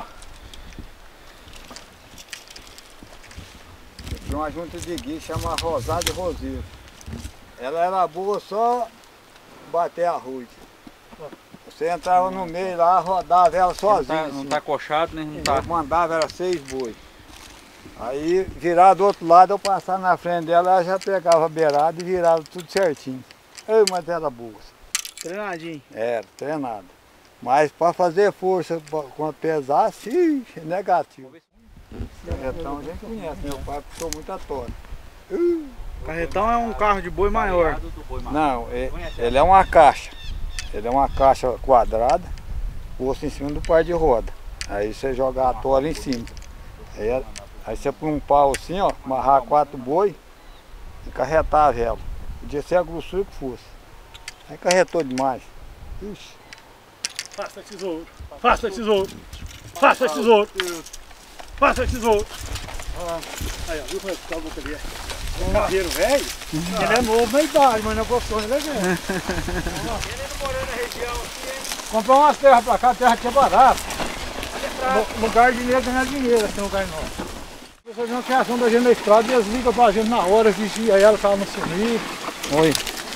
Tinha uma junta de guia chama Rosada e Roseiro. Ela era boa só bater a rude. Você entrava no meio lá, rodava ela sozinha. Não tá coxado, né? Não tá. Eu mandava era 6 boi. Aí virava do outro lado, eu passava na frente dela, ela já pegava a beirada e virava tudo certinho. Ei, mas era boa. Treinadinho. Era, treinada. Mas para fazer força, quando pesasse, ixi, negativo. Carretão a gente conhece, meu pai puxou muita tora. Carretão é um carro de boi maior. Não, ele é uma caixa. Ele é uma caixa quadrada, posto em cima do par de roda. Aí você joga a tora em cima. Aí você põe um pau assim, ó, amarrar 4 boi e carretar a vela. Podia ser a grossura que fosse. Aí carretou demais. Ixi. Faça tesouro, faça tesouro, faça tesouro, faça tesouro. Aí, ó, viu como é que tá a boca dele? Um carreiro velho, ele é novo na idade, mas na profissão ele é velho. Ele não morou na região aqui, hein? Comprou umas terras pra cá, terra que é barata. Lugar de dinheiro ganhar dinheiro, assim, lugar nosso. Fazer uma criação da gente na estrada e eles ligam pra gente na hora, vigia ela pra ela não sumir. Oi.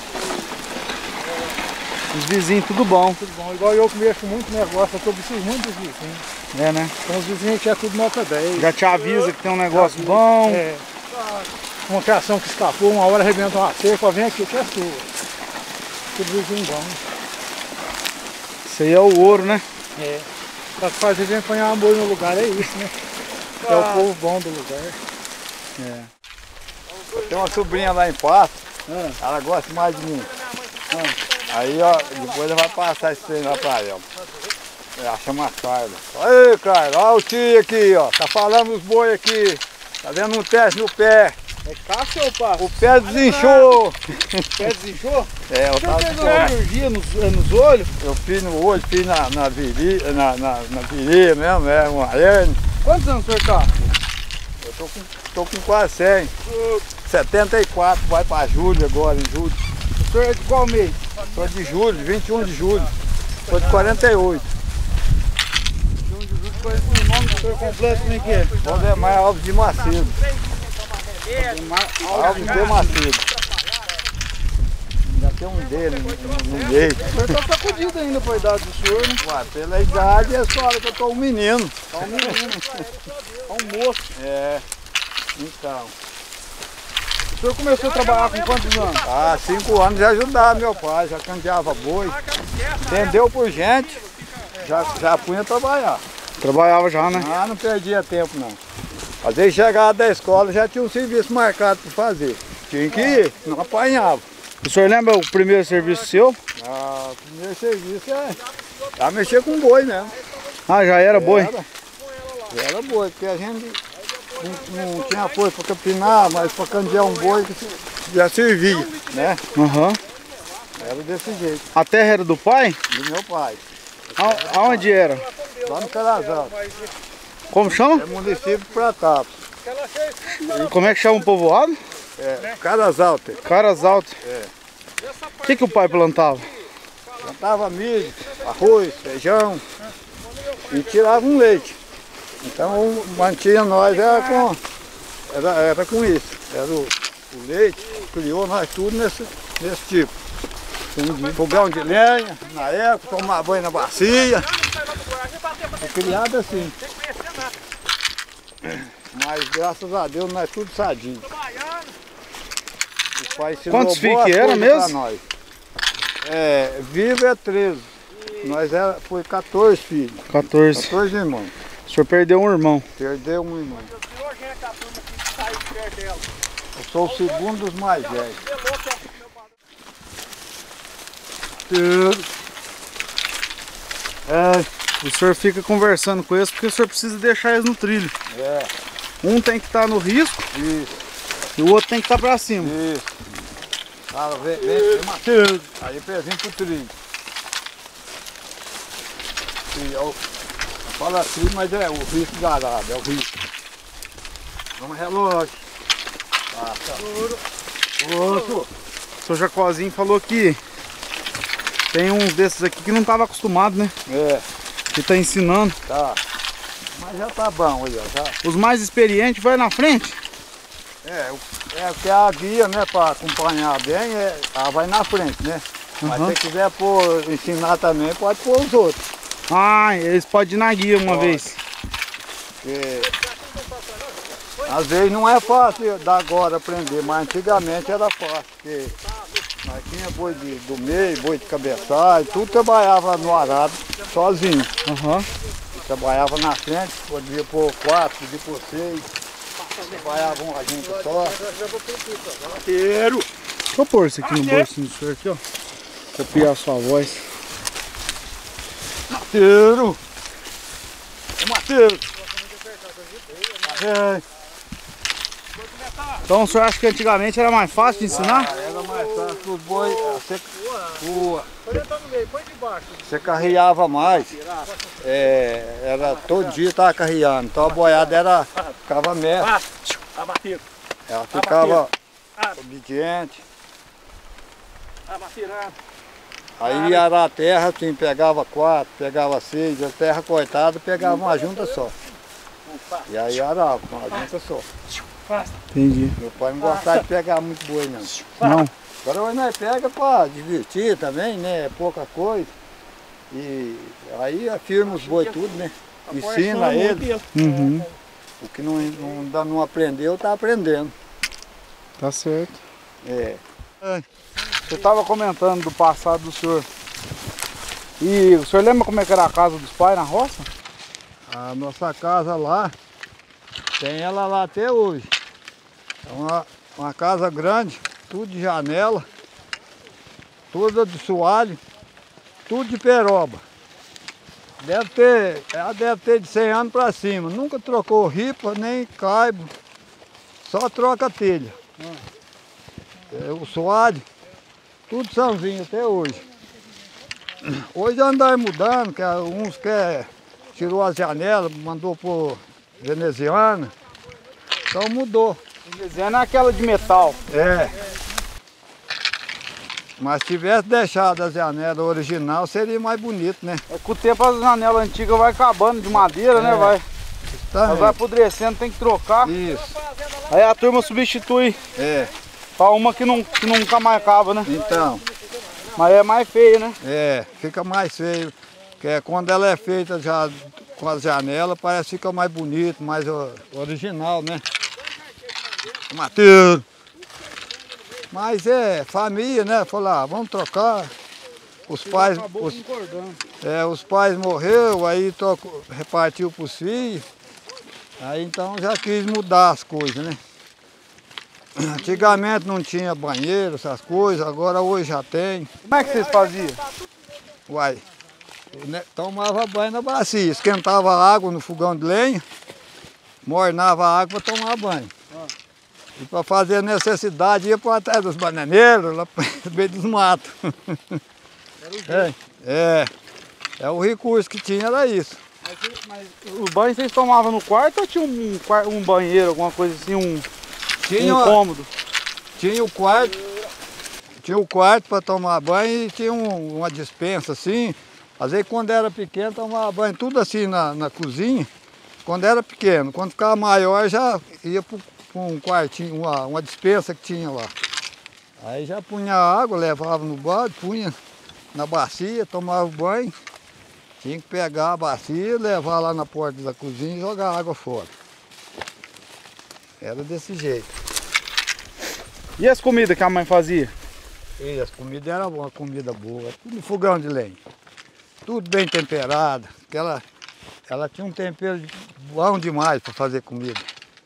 Os vizinhos, tudo bom. Tudo bom, igual eu que mexo muito negócio, eu preciso muito dos vizinhos. É, né? Então os vizinhos aqui é tudo nota 10. Já te avisa que tem um negócio bom. É. Uma criação que escapou, uma hora arrebenta uma cerca, vem aqui que é sua. Tudo vizinho bom. Isso aí é o ouro, né? É. Pra fazer gente apanhar amor no lugar é isso, né? É o povo bom do lugar. É. Tem uma sobrinha lá em Pato, ela gosta mais de mim. Aí, ó, depois ela vai passar esse trem lá pra ela. Ela chama Carla. Aí, Carla, olha o tio aqui, ó. Tá falando os boi aqui. Tá vendo um teste no pé. É caça ou passo? O pé desinchou. O pé desinchou? É, eu tava Você fez cirurgia nos olhos? Eu fiz no olho, fiz na virilha, na virilha mesmo, é uma hernia. Quantos anos o senhor tá? Eu tô com quase 100. 74, vai pra julho agora, em julho. O senhor é de qual mês? Sou de julho, 21 de julho. Sou de 48. O nome do senhor completo como é que é? Valdemar Alves de Macedo. Alves de Macedo. Ainda tem um dele no meio. O senhor tá sacudido ainda pra idade do senhor, né? Ué, pela idade é só que eu tô um menino. Tá um menino. Tá um moço. É, então. O senhor começou a trabalhar com quantos anos? Há 5 anos já ajudava meu pai, já candeava boi. Entendeu por gente, já punha trabalhar. Trabalhava já, né? Ah, não perdia tempo não. Às vezes chegava da escola já tinha um serviço marcado para fazer. Tinha que ir, não apanhava. O senhor lembra o primeiro serviço seu? Ah, o primeiro serviço é mexer com boi mesmo. Ah, já era boi? Era boi, porque a gente não tinha apoio para capinar, mas para candear um boi que já servia, né? Aham. Era desse jeito, A terra era do pai? do meu pai. Aonde era? Lá no Carazal. Como chama? É município de Pratapos. Como é que chama o povoado? É, Carazal. Caras Altas. O que o pai plantava? Plantava milho, arroz, feijão e tirava um leite. Então mantinha nós era com isso. Era o leite, criou nós tudo nesse tipo. Um fogão de lenha, na época, tomar banho na bacia. Foi criado assim. Mas graças a Deus nós tudo sadio. O pai ensinou Quantos filhos boas que era coisas pra mesmo? nós. É, vivo é 13. Foi 14 filhos. 14. 14 irmãos. O senhor perdeu um irmão. Perdeu um irmão. Eu sou o segundo dos mais velhos. O senhor fica conversando com eles porque o senhor precisa deixar eles no trilho. É, Um tem que estar no risco isso, e o outro tem que estar pra cima. isso. Fala, vem, Matheus. Aí pezinho pro trilho. Fala trilho, mas é o risco garado, é o risco. Vamos relógio. Outro. O senhor Jacozinho falou que tem uns desses aqui que não estava acostumado, né? É, Que tá ensinando. tá. Mas já tá bom aí, ó. Já. Os mais experientes vai na frente. Porque a guia, né, para acompanhar bem, ela vai na frente, né? Mas Uhum. se quiser ensinar também, pode pôr os outros. Ah, eles podem ir na guia uma vez. Porque às vezes não é fácil da agora aprender, mas antigamente era fácil. Porque nós tinha boi do meio, boi de cabeçalho, tudo trabalhava no arado sozinho. Aham. Trabalhava na frente, podia pôr 4, podia pôr 6. Trabalhava uma junta só. Inteiro. Deixa eu pôr isso aqui no bolsinho do senhor aqui, ó. Copiar a sua voz. Mateiro! Mateiro! Então o senhor acha que antigamente era mais fácil de ensinar? Era mais fácil os boi. Você carreava mais. Era todo dia estava carreando. Então a boiada ficava merda. Ela ficava obediente. Aí ia arar a terra, assim, pegava 4, pegava 6, a terra cortada, pegava uma junta só. E aí arava, uma junta só. Entendi. Meu pai não gostava de pegar muito boi, não. Não. Agora hoje nós pega para divertir também, né? Pouca coisa. E aí afirma os boi tudo, né? Ensina eles. Uhum. O que não aprendeu, tá aprendendo. Tá certo. É. Você estava comentando do passado do senhor. E o senhor lembra como é que era a casa dos pais na roça? A nossa casa lá, tem ela lá até hoje. É uma casa grande, tudo de janela, toda de soalho, tudo de peroba. Ela deve ter de 100 anos para cima. Nunca trocou ripa, nem caibo, só troca telha. O soalho, tudo sãozinho até hoje. Hoje andar mudando, que uns tirou as janelas, mandou por veneziana, então mudou. Veneziana é aquela de metal. É. Mas se tivesse deixado as janelas original, seria mais bonito, né? É com o tempo as janelas antigas vai acabando de madeira, né? Vai. Exatamente. Mas vai apodrecendo, tem que trocar. Isso. Aí a turma substitui pra uma que nunca marcava, né? Então. Mas é mais feio, né? Fica mais feio. Porque quando ela é feita já com as janelas, parece que fica mais bonito, mais original, né? Matheus. Mas família, né? Falar, vamos trocar. Os pais morreram, aí repartiu para os filhos. Aí então já quis mudar as coisas, né? Antigamente não tinha banheiro, essas coisas, agora hoje já tem. Como é que vocês faziam? Uai, tomava banho na bacia, esquentava a água no fogão de lenha, mornava a água para tomar banho. E para fazer necessidade ia para trás dos bananeiros, lá no meio dos matos. É o recurso que tinha, era isso. Mas o banho vocês tomavam no quarto ou tinha um banheiro, alguma coisa assim, um cômodo? Tinha o quarto para tomar banho e tinha uma despensa assim. Às vezes quando era pequeno tomava banho tudo assim na cozinha. Quando era pequeno, quando ficava maior já ia para um quartinho, uma despensa que tinha lá. Aí já punha a água, levava no balde, punha na bacia, tomava banho. Tinha que pegar a bacia, levar lá na porta da cozinha e jogar a água fora. Era desse jeito. E as comidas que a mãe fazia? E as comidas eram uma comida boa, tudo no fogão de lenha. Tudo bem temperado. Ela tinha um tempero bom demais para fazer comida.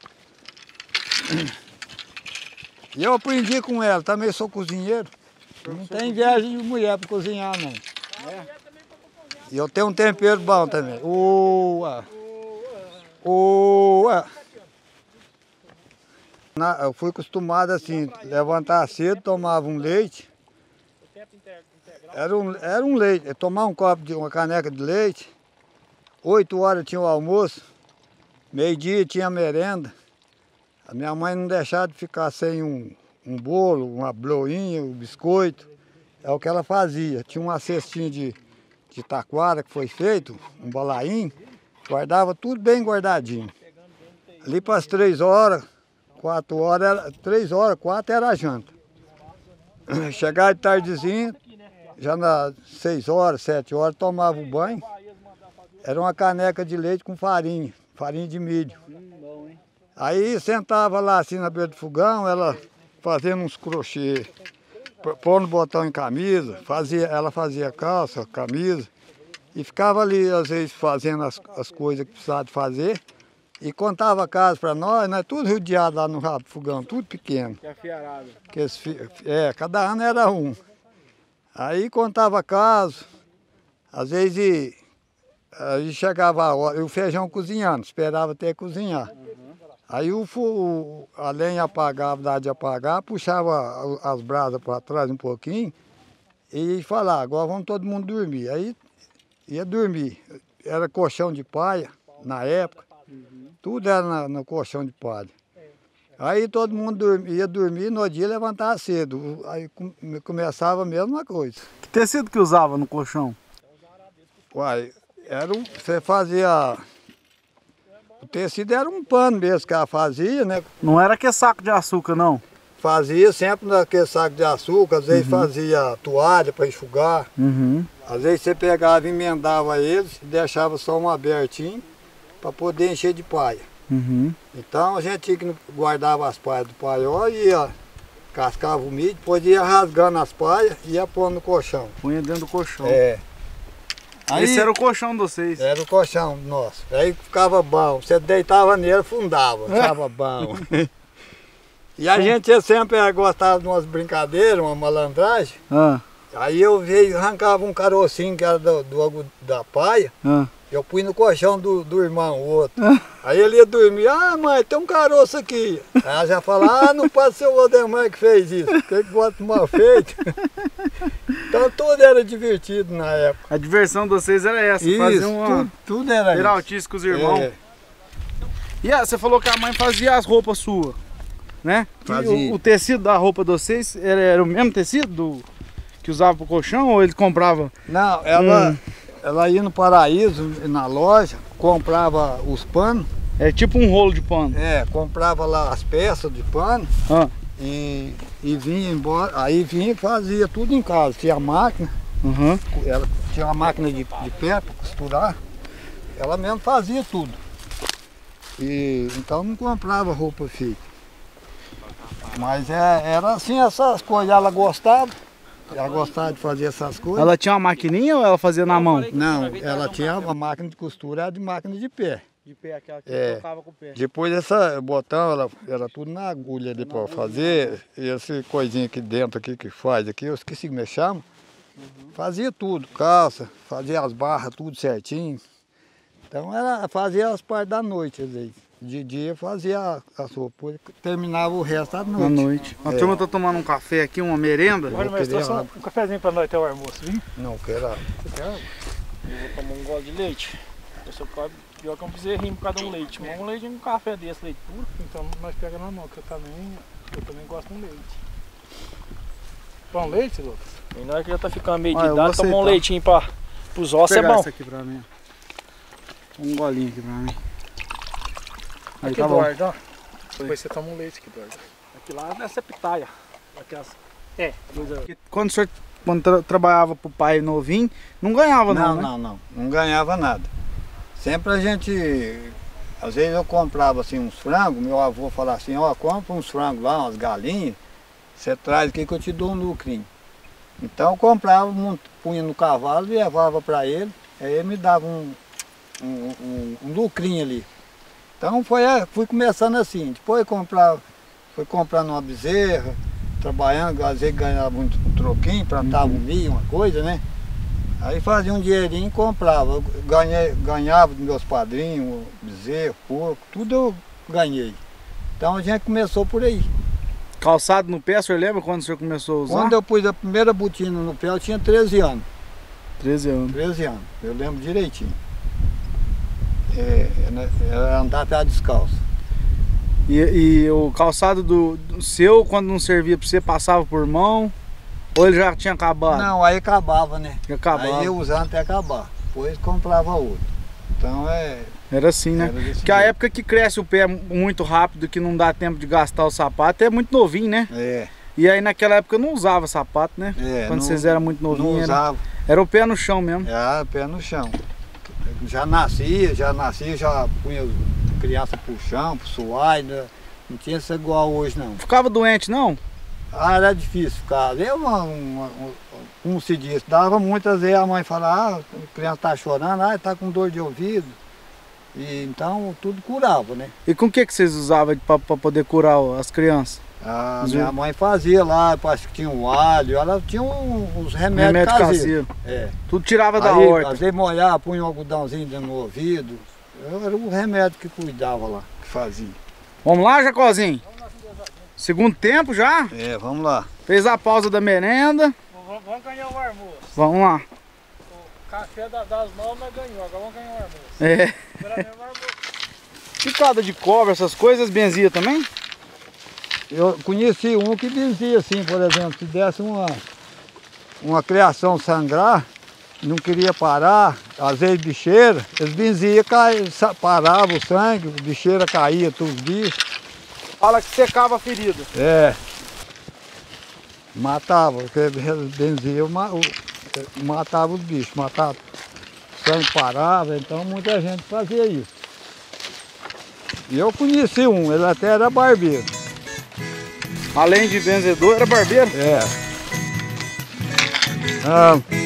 E eu aprendi com ela, também sou cozinheiro. Não tem viagem de mulher para cozinhar, não. E eu tenho um tempero bom também. Eu fui acostumado assim, levantar cedo, tomava um leite. Era um leite, tomar uma caneca de leite. 8 horas tinha o almoço, meio-dia tinha a merenda. A minha mãe não deixava de ficar sem um bolo, uma broinha, um biscoito. É o que ela fazia. Tinha uma cestinha de taquara que foi feito, um balainho, guardava tudo bem guardadinho. Ali para as 3 horas, 4 horas, 3 horas, 4 era a janta. Chegava de tardezinha, já nas 6 horas, 7 horas, tomava o banho. Era uma caneca de leite com farinha de milho. Aí sentava lá assim na beira do fogão, ela fazendo uns crochê, pondo botão em camisa, ela fazia calça, camisa, e ficava ali às vezes fazendo as coisas que precisava de fazer, e contava casos para nós, tudo rodeado lá no rabo do fogão, tudo pequeno. Que afiarado. Cada ano era um. Aí contava casos, às vezes aí chegava a hora, o feijão cozinhando, esperava até cozinhar. Aí a lenha apagava, dava de apagar, puxava as brasas para trás um pouquinho e falava, agora vamos todo mundo dormir. Aí ia dormir. Era colchão de palha, na época, tudo era no colchão de palha. Aí todo mundo ia dormir, no dia levantava cedo. Aí começava a mesma coisa. Que tecido que usava no colchão? Uai, você fazia... O tecido era um pano mesmo que ela fazia, né? Não era aquele saco de açúcar, não? Fazia sempre naquele saco de açúcar, às vezes fazia toalha para enxugar. Às vezes você pegava e emendava eles e deixava só um abertinho para poder encher de palha. Então a gente tinha que guardava as palhas do paiol, ia cascava o milho, depois ia rasgando as palhas e ia pôr no colchão. Punha dentro do colchão. Aí, esse era o colchão de vocês? Era o colchão nosso. Aí ficava bom. Você deitava nele, afundava. Ficava bom. E a gente sempre gostava de umas brincadeiras, uma malandragem. Aí eu arrancava um carocinho que era da paia. Eu pus no colchão do irmão, o outro. Aí ele ia dormir. Mãe, tem um caroço aqui. Aí ela já falava, não pode ser o Odemar que fez isso. Que bota mal feito. Então tudo era divertido na época. A diversão de vocês era essa, isso, fazer uma tudo era peraltice com os irmãos. E você falou que a mãe fazia as roupas suas, né? Fazia. O tecido da roupa de vocês era o mesmo tecido que usava pro colchão ou eles compravam? Não, ela ia no Paraíso, na loja, comprava os panos É tipo um rolo de pano. Comprava lá as peças de pano e vinha embora. Aí vinha e fazia tudo em casa. Tinha a máquina, ela tinha uma máquina de pé para costurar. Ela mesmo fazia tudo. E então não comprava roupa feita. Mas era assim, essas coisas. Ela gostava de fazer essas coisas. Ela tinha uma maquininha ou ela fazia na mão? Não, ela tinha uma máquina de costura, era de máquina de pé. De pé, aquela que tocava com o pé. Depois esse botão, ela era tudo na agulha ali para fazer. E esse coisinha aqui dentro aqui que faz aqui, eu esqueci como é que chama. Fazia tudo, calça, fazia as barras, tudo certinho. Então ela fazia as partes da noite, às vezes. De dia fazia as roupas, terminava o resto à noite. À noite. A turma tá tomando um café aqui, uma merenda. Olha, mas trouxe um cafezinho para nós até o almoço, viu? Não, quero. Você quer água? Eu vou tomar um gole de leite. Eu sou pior que um bezerrinho por causa de um leite. Um leite e um café desse, leite puro. Então nós pegamos na mão, que eu também gosto de leite. Pão leite, Lucas? E na hora que já tá ficando meio de idade, tomar um leitinho pros ossos é bom. Isso aqui pra mim. Um golinho aqui pra mim. Aí aqui, tá bom. Eduardo, ó. Depois você toma um leite aqui, Eduardo. Aqui lá nessa pitaia. Aquelas... Quando trabalhava pro pai novinho, não ganhava não, né? Não ganhava nada. Sempre a gente, às vezes eu comprava assim uns frangos, meu avô falava assim, ó, compra uns frangos lá, umas galinhas, você traz aqui que eu te dou um lucrinho. Então eu comprava, punha no cavalo e levava para ele, aí ele me dava um lucrinho ali. Então fui começando assim, depois fui comprando uma bezerra, trabalhando, às vezes ganhava um troquinho, plantava um milho, uma coisa, né? Aí fazia um dinheirinho e comprava. Eu ganhava dos meus padrinhos, bezerro, porco, tudo eu ganhei. Então a gente começou por aí. Calçado no pé, o senhor lembra quando o senhor começou a usar? Quando eu pus a primeira botina no pé, eu tinha 13 anos. 13 anos. 13 anos, eu lembro direitinho. Era andar pé descalço. E o calçado do seu, quando não servia para você, passava por mão? Ou ele já tinha acabado? Não, aí acabava, né? Já acabava. Aí eu usava até acabar. Depois comprava outro. Então era assim, né? Porque a época que cresce o pé muito rápido, que não dá tempo de gastar o sapato, é muito novinho, né? E aí naquela época eu não usava sapato, né? Quando vocês eram muito novinhos. Não usava. Era o pé no chão mesmo. Era o pé no chão. Já punha criança pro chão, pro suar, não tinha isso igual hoje não. Ficava doente não? Era difícil ficar. Como se diz, dava muitas vezes a mãe falava, a criança tá chorando, tá com dor de ouvido. E então tudo curava, né? E com o que vocês usavam para poder curar as crianças? Minha mãe fazia lá, parece que tinha um alho, ela tinha uns remédios caseiros. Tudo tirava da horta. Às vezes molhava, punha um algodãozinho no ouvido. Era o remédio que cuidava lá, que fazia. Vamos lá, Jacozinho? Segundo tempo já? Vamos lá. Fez a pausa da merenda. Vamos ganhar o almoço. Vamos lá. O café das 9 nós ganhou, agora vamos ganhar o almoço. Picada de cobra, essas coisas, benzia também? Eu conheci um que benzia assim, por exemplo, se desse uma criação sangrar, não queria parar, às vezes bicheira, eles benziam, parava o sangue, bicheira caía, tudo os bichos. Fala que secava a ferida. Matava, porque benzia, matava os bichos, matava, o sangue parava, então muita gente fazia isso. E eu conheci um, ele até era barbeiro. Além de benzedor, era barbeiro?